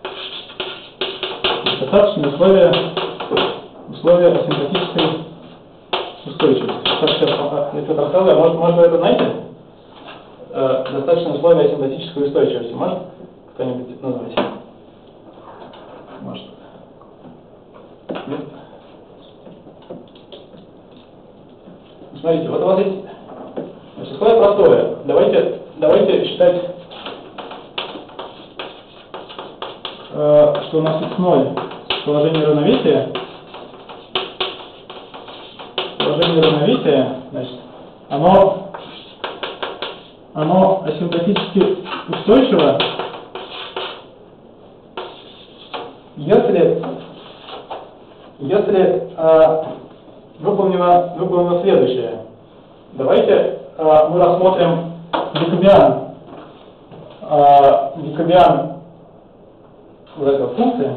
Достаточные условия, условия асимптотической устойчивости. Так, сейчас я что-то рассказываю. Может, может вы это знаете? Э, достаточные условия асимптотической устойчивости. Может кто-нибудь назвать? Может. Нет? Смотрите, вот у вас есть... Значит, условие простое. Давайте, давайте считать, э, что у нас икс ноль положение равновесия. Положение равновесия, значит, оно, оно асимптотически устойчиво, если, если э, выполнено, выполнено следующее. Давайте э, мы рассмотрим Якобиан, э, Якобиан вот этой функции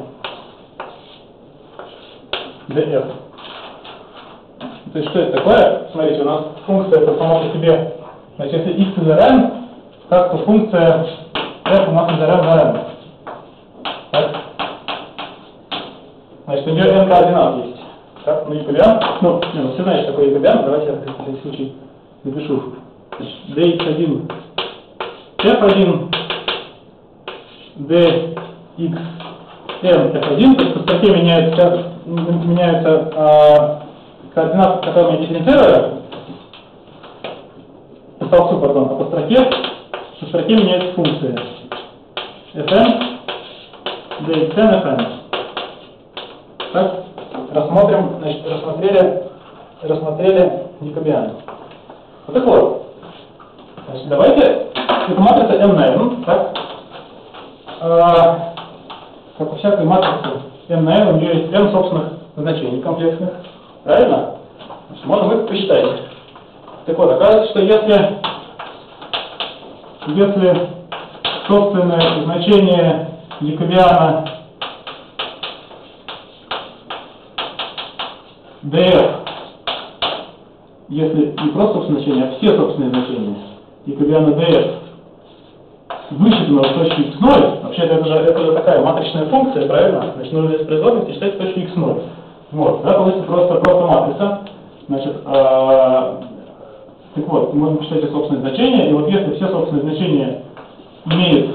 df. То есть что это такое? Смотрите, у нас функция это сама по себе. Значит, если x из rn, так то функция f у нас из rn на n. Так? Значит, у нее n координат есть. Так, ну Якобиан, ну, не, ну все знаете, что такое Якобиан, давайте я в этом случае напишу. Значит, dx1, f1, dxn, f1, то есть по строке меняется, меняется а, координаты, которые я дифференцирую, по столбцу, пардон, а по строке, по строке меняется функция fn, dxn, fn. Так, рассмотрим, значит, рассмотрели, рассмотрели Якобиан. Вот так вот. Значит, давайте, это матрица m на n, так, а, как у всякой матрицы m на n, у нее есть m собственных значений комплексных. Правильно? Значит, можем их посчитать. Так вот, оказывается, что если, если собственное значение Якобиана df, если не просто собственное значение, а все собственные значения Якобиана df высчитано в точке икс ноль, вообще-то это же, это же такая матричная функция, правильно? Значит, нужно из производности считать точку икс ноль. Вот, да, получится просто, просто матрица. Значит, э, так вот, можно посчитать собственные значения, и вот если все собственные значения имеют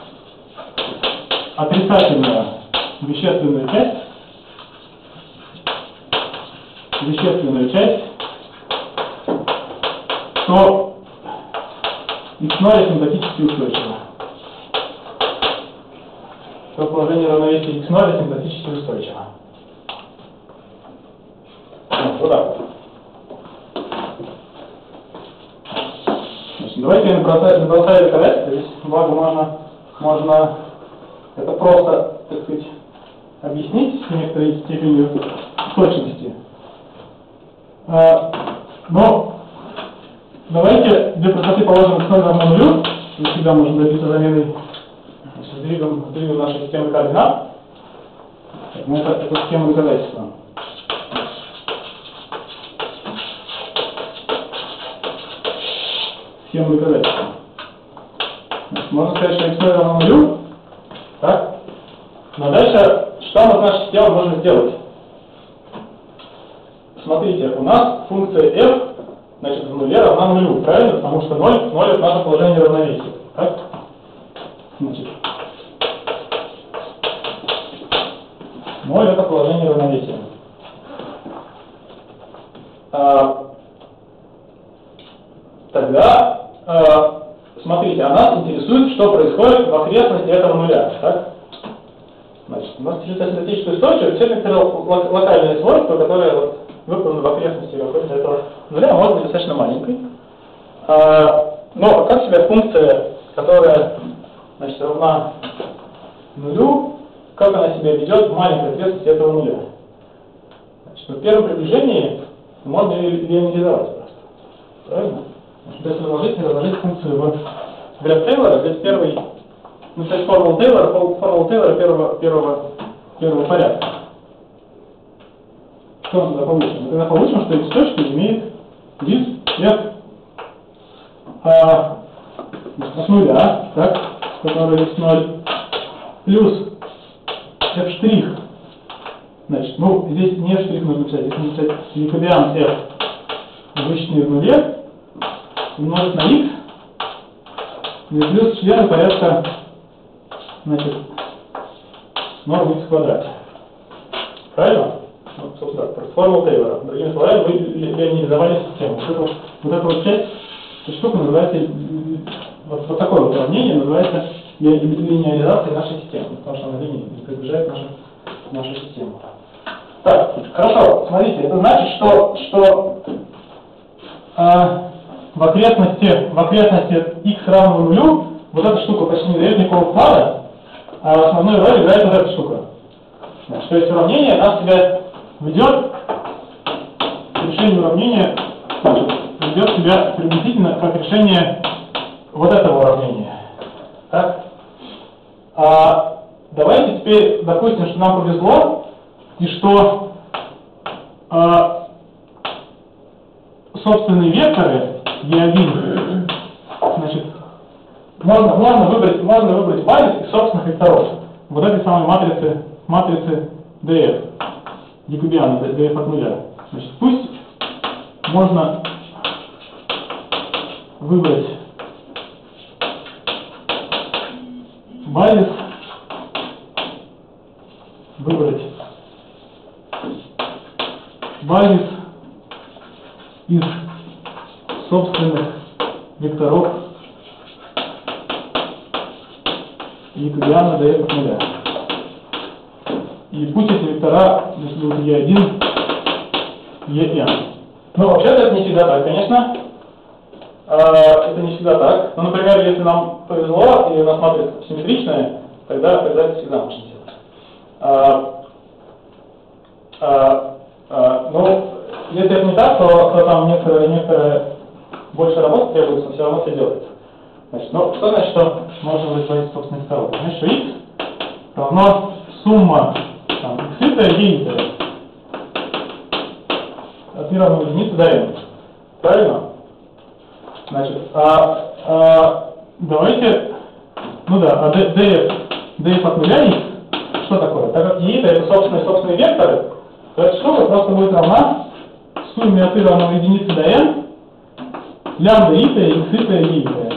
отрицательную вещественную часть, вещественную часть, то икс ноль асимптотически устойчиво. То положение равновесия икс ноль асимптотически устойчиво. Вот так вот. Значит, давайте я набросаю доказательства. Здесь, благо, можно можно это просто, так сказать, объяснить с некоторой степенью точности. А, но давайте для простоты положим x ноль равно нулю, и всегда можем добиться замены сдвигом, сдвигом нашей системы координат. Так, ну, это, это схема доказательства. Схема доказательства. Можно сказать, что x ноль равно нулю, так? Но дальше, что мы с нашей системой можем сделать? Смотрите, у нас функция f, значит, в нуле равна нулю, правильно? Потому что ноль, ноль это наше положение равновесия, так? Значит, ноль это положение равновесия. А, тогда, а, смотрите, а нас интересует, что происходит в окрестности этого нуля, так? Значит, у нас чисто статическую устойчивость, все некоторые локальные свойства, которые вот выполнены в окрестности какой-то этого нуля, может быть достаточно маленькой. А, но как себя функция, которая, значит, равна нулю, как она себя ведет в маленькой окрестности этого нуля? Значит, в первом приближении можно ее линеаризовать просто. Правильно? Значит, если разложить и разложить функцию в граф Тейлора, здесь первый, ну, то есть формула Тейлора, формула Тейлора первого, первого, первого порядка. Что мы тогда получим? Мы тогда получим, что x точка имеет вид f а, с нуля, так, который x ноль, плюс f штрих. Значит, ну, здесь не f штрих нужно написать, здесь нужно написать якобиан f, вычтенный в нуле, умножить на x, и плюс члены порядка, значит, нормы x в квадрате. Правильно? Ну, собственно, формула Тейлора. Другими словами, вы линеаризовали систему. Вот эту вот, эту вот часть, эта штука называется, вот, вот такое вот уравнение называется ли, линеаризацией нашей системы, потому что она линейно приближает нашу, нашу систему. Так, хорошо, смотрите, это значит, что, что э, в окрестности, в окрестности x равно нулю вот эта штука почти не дает никакого вклада, а основную роль играет вот эта штука. Значит, то есть уравнение нас себя ведет к решению уравнения, значит, ведет себя приблизительно как решение вот этого уравнения. Так? А давайте теперь допустим, что нам повезло, и что а, собственные векторы и один, значит, можно, можно, выбрать, можно выбрать базис из собственных векторов вот этой самой матрицы, матрицы df. Якобиана df от нуля. Значит, пусть можно выбрать базис, выбрать базис из собственных векторов якобиана df от нуля. И пусть эти вектора, если будут и один, и n. Ну, вообще-то это не всегда так, конечно. Это не всегда так. Ну, например, если нам повезло, и у нас матрица симметричная, тогда, тогда это всегда можно сделать. А, а, а, ну, если это не так, то, то там некоторые, некоторые больше работы требуется, но все равно все делается. Значит, ну, что значит, что можно вызвать собственных векторов? Значит, что x равно сумма там, x и y от равно единицы до n. Правильно? Значит, а, а, давайте, ну да, а df, df от нуля x, что такое? Так как y это собственные собственные векторы, то эта штука просто будет равна сумме от равно единицы до n, лямбда и, x и y.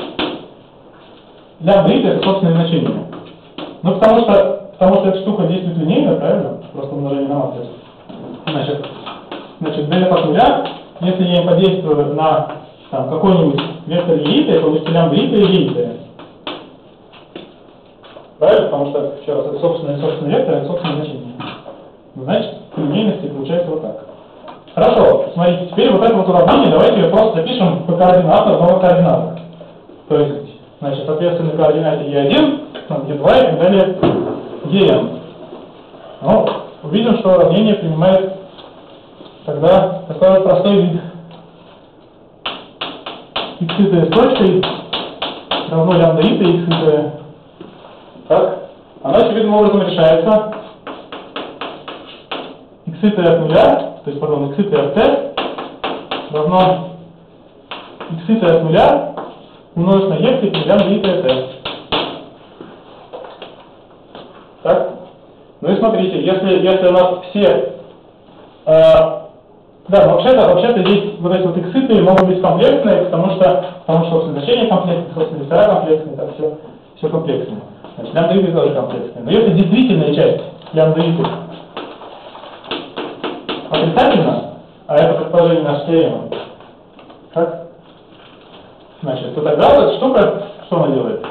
Лямбда и это собственное значение. Ну потому что Потому что эта штука действует линейно, правильно? Просто умножение на матрицу. Значит, значит df от нуля, если я подействую на там, какой-нибудь вектор e, я получу лямбда и и e. Правильно? Потому что, еще раз, это собственный, собственный вектор, это собственное значение. Значит, по линейности получается вот так. Хорошо, смотрите, теперь вот это вот уравнение, давайте ее просто запишем по координатам, новых координатах. То есть, значит, соответственно, координате е один, е два и так далее ен. Ну, увидим, что уравнение принимает тогда такой вот простой вид. X с точкой равно лямбда и x и так, оно очевидным образом решается. X от нуля, то есть, пардон, x от t равно x от нуля умножить на e в степени лямбда и t. Так? Ну и смотрите, если, если у нас все... Э, да, вообще-то, вообще-то здесь вот эти вот иксы могут быть комплексные, потому что, потому что собственно, значение комплексное, собственно, вектора комплексные, там все, все комплексное. Значит, лямбда и тоже комплексные. Но если действительная часть лямбда и отрицательно, а это предположение нашей теоремы, как? Значит, то тогда вот эта штука, что она делает?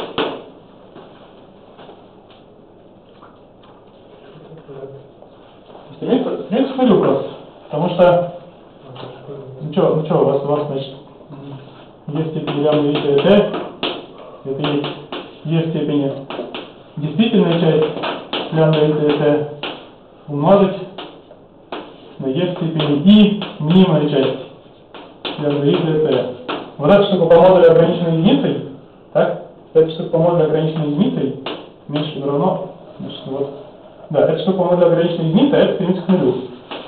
Имеется хмелю просто, потому что, ну что, ну что, у вас, у вас, значит, есть степень лямбда и t, это есть e в степени действительная часть лямбда и t умножить на e в степени и мнимая часть лямбда и t. Вот эта штука по модулю ограниченной единицей, так? Эта штука по модулю ограниченной единицей меньше или равно, значит, вот. Да, эта штука по модулю ограниченной единицей, а это стремится к нулю.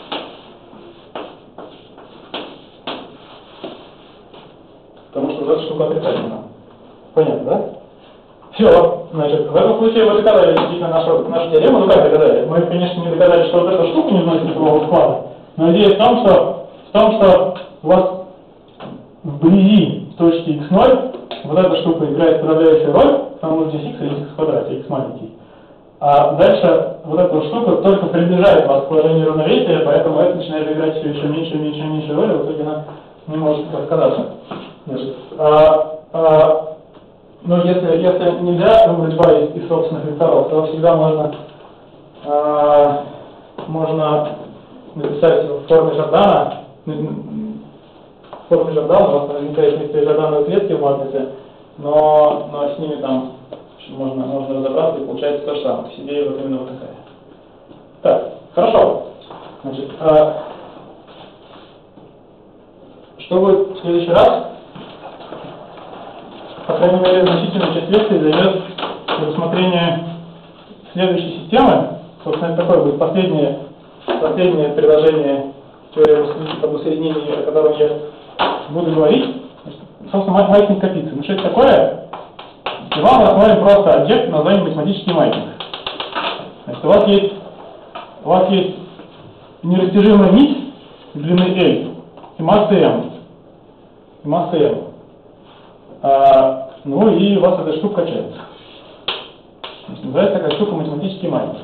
Потому что вот эта штука отрицательна. Понятно, да? Все, значит, в этом случае вы доказали действительно нашу, нашу теорему. Ну как доказали? Мы, конечно, не доказали, что вот эта штука не вносит никакого вклада. Но идея в том, что, в том, что у вас вблизи точки икс ноль вот эта штука играет подавляющую роль, потому что здесь x или x в квадрате, x маленький. А дальше вот эта штука только приближает вас к положению равновесия, поэтому это начинает играть все еще меньше и меньше и меньше роли, в итоге она не может раскадаться. Значит, а, а, но если, если нельзя выбрать два из, из собственных векторов, то всегда можно, а, можно написать в форме Жордана. В форме Жордана у вас наверняка есть некоторые Жордановые клетки в матрице, но, но с ними там можно, можно разобраться, и получается то же самое. Идея вот именно вот такая. Так, хорошо. Значит, а, что будет в следующий раз? По крайней мере, значительную часть лекции займет рассмотрение следующей системы. Собственно, это такое будет последнее, последнее приложение теории об усреднении, о котором я буду говорить. Значит, собственно, маятник Капицы. Ну что это такое? И вам рассмотрим просто объект названием математический маятник. Значит, у вас есть, у вас есть нерастяжимая нить длины L и массы M. И массы M. А, ну и у вас эта штука качается. Значит, называется такая штука математический маятник.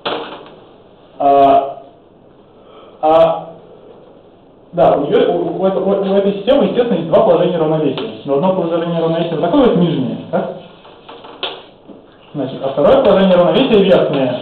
А, а, да, у, нее, у, у, у, у этой системы, естественно, есть два положения равновесия. Но одно положение равновесия вот такое вот нижнее, так? Значит, а второе положение равновесия верхнее.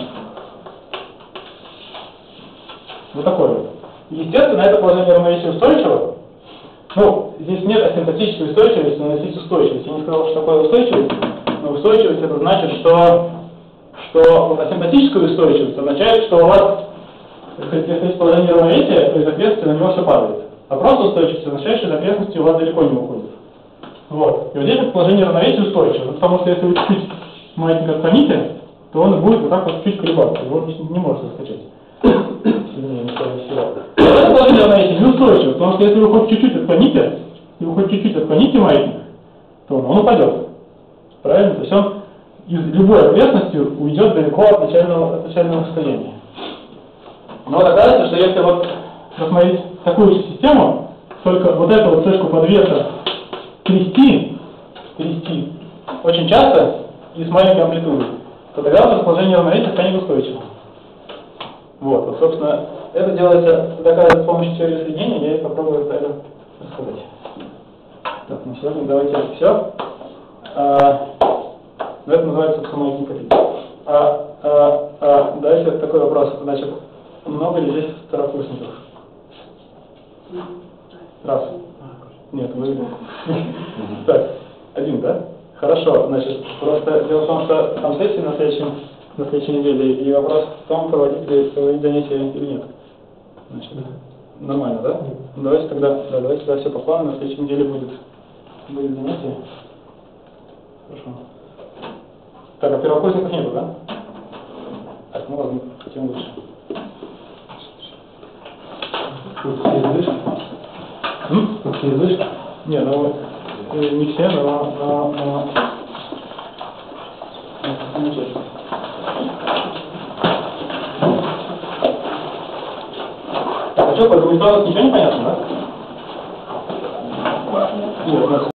Вот такое вот. Естественно, это положение равновесия устойчиво. Ну, здесь нет асимптотической устойчивости, но есть устойчивость. Я не сказал, что такое устойчивость, но устойчивость это значит, что, что вот асимптотическая устойчивость означает, что у вас, если есть положение равновесия, то из окрестности на него все падает. А просто устойчивость означает, что из окрестности у вас далеко не уходит. Вот. И вот здесь это положение равновесия устойчиво, потому что если вы чуть-чуть маятник отклоните, то он будет вот так вот чуть колебаться, его не, не может раскачать. Сильнее, не всего. Это положение равновесия неустойчиво, потому что если вы хоть чуть-чуть отклоните, если вы хоть чуть-чуть отклоните маятник, то он упадет. Правильно? То есть он из любой окрестности уйдет далеко от начального, от начального состояния. Но вот оказывается, что если вот рассмотреть такую же систему, только вот эту вот точку подвеса трясти, трясти очень часто и с маленькой амплитудой, то тогда у нас положение равновесия станет устойчивым. Вот, вот, собственно, это делается, доказывается с помощью теории усреднения, я и попробую это рассказать. Так, на сегодня давайте все. А, это называется, собственно, маятник Капицы. А, а, а дальше такой вопрос, значит, много ли здесь второкурсников? Раз. Нет, вы... Так, один, да? Хорошо, значит, просто дело в том, что там сессия на следующем, на следующей неделе, и вопрос в том, проводить ли проводить занятия или нет. Значит, нормально, да? Давайте тогда, да, давайте тогда все по плану, на следующей неделе будет, будет занятие. Хорошо. Так, а первокурсников нету, да? Так, ну ладно, тем лучше. Какие излишки? Какие излишки? Не, ну, э, не все, но, но, но... но часть. Так, а что, по результату ничего не понятно, да?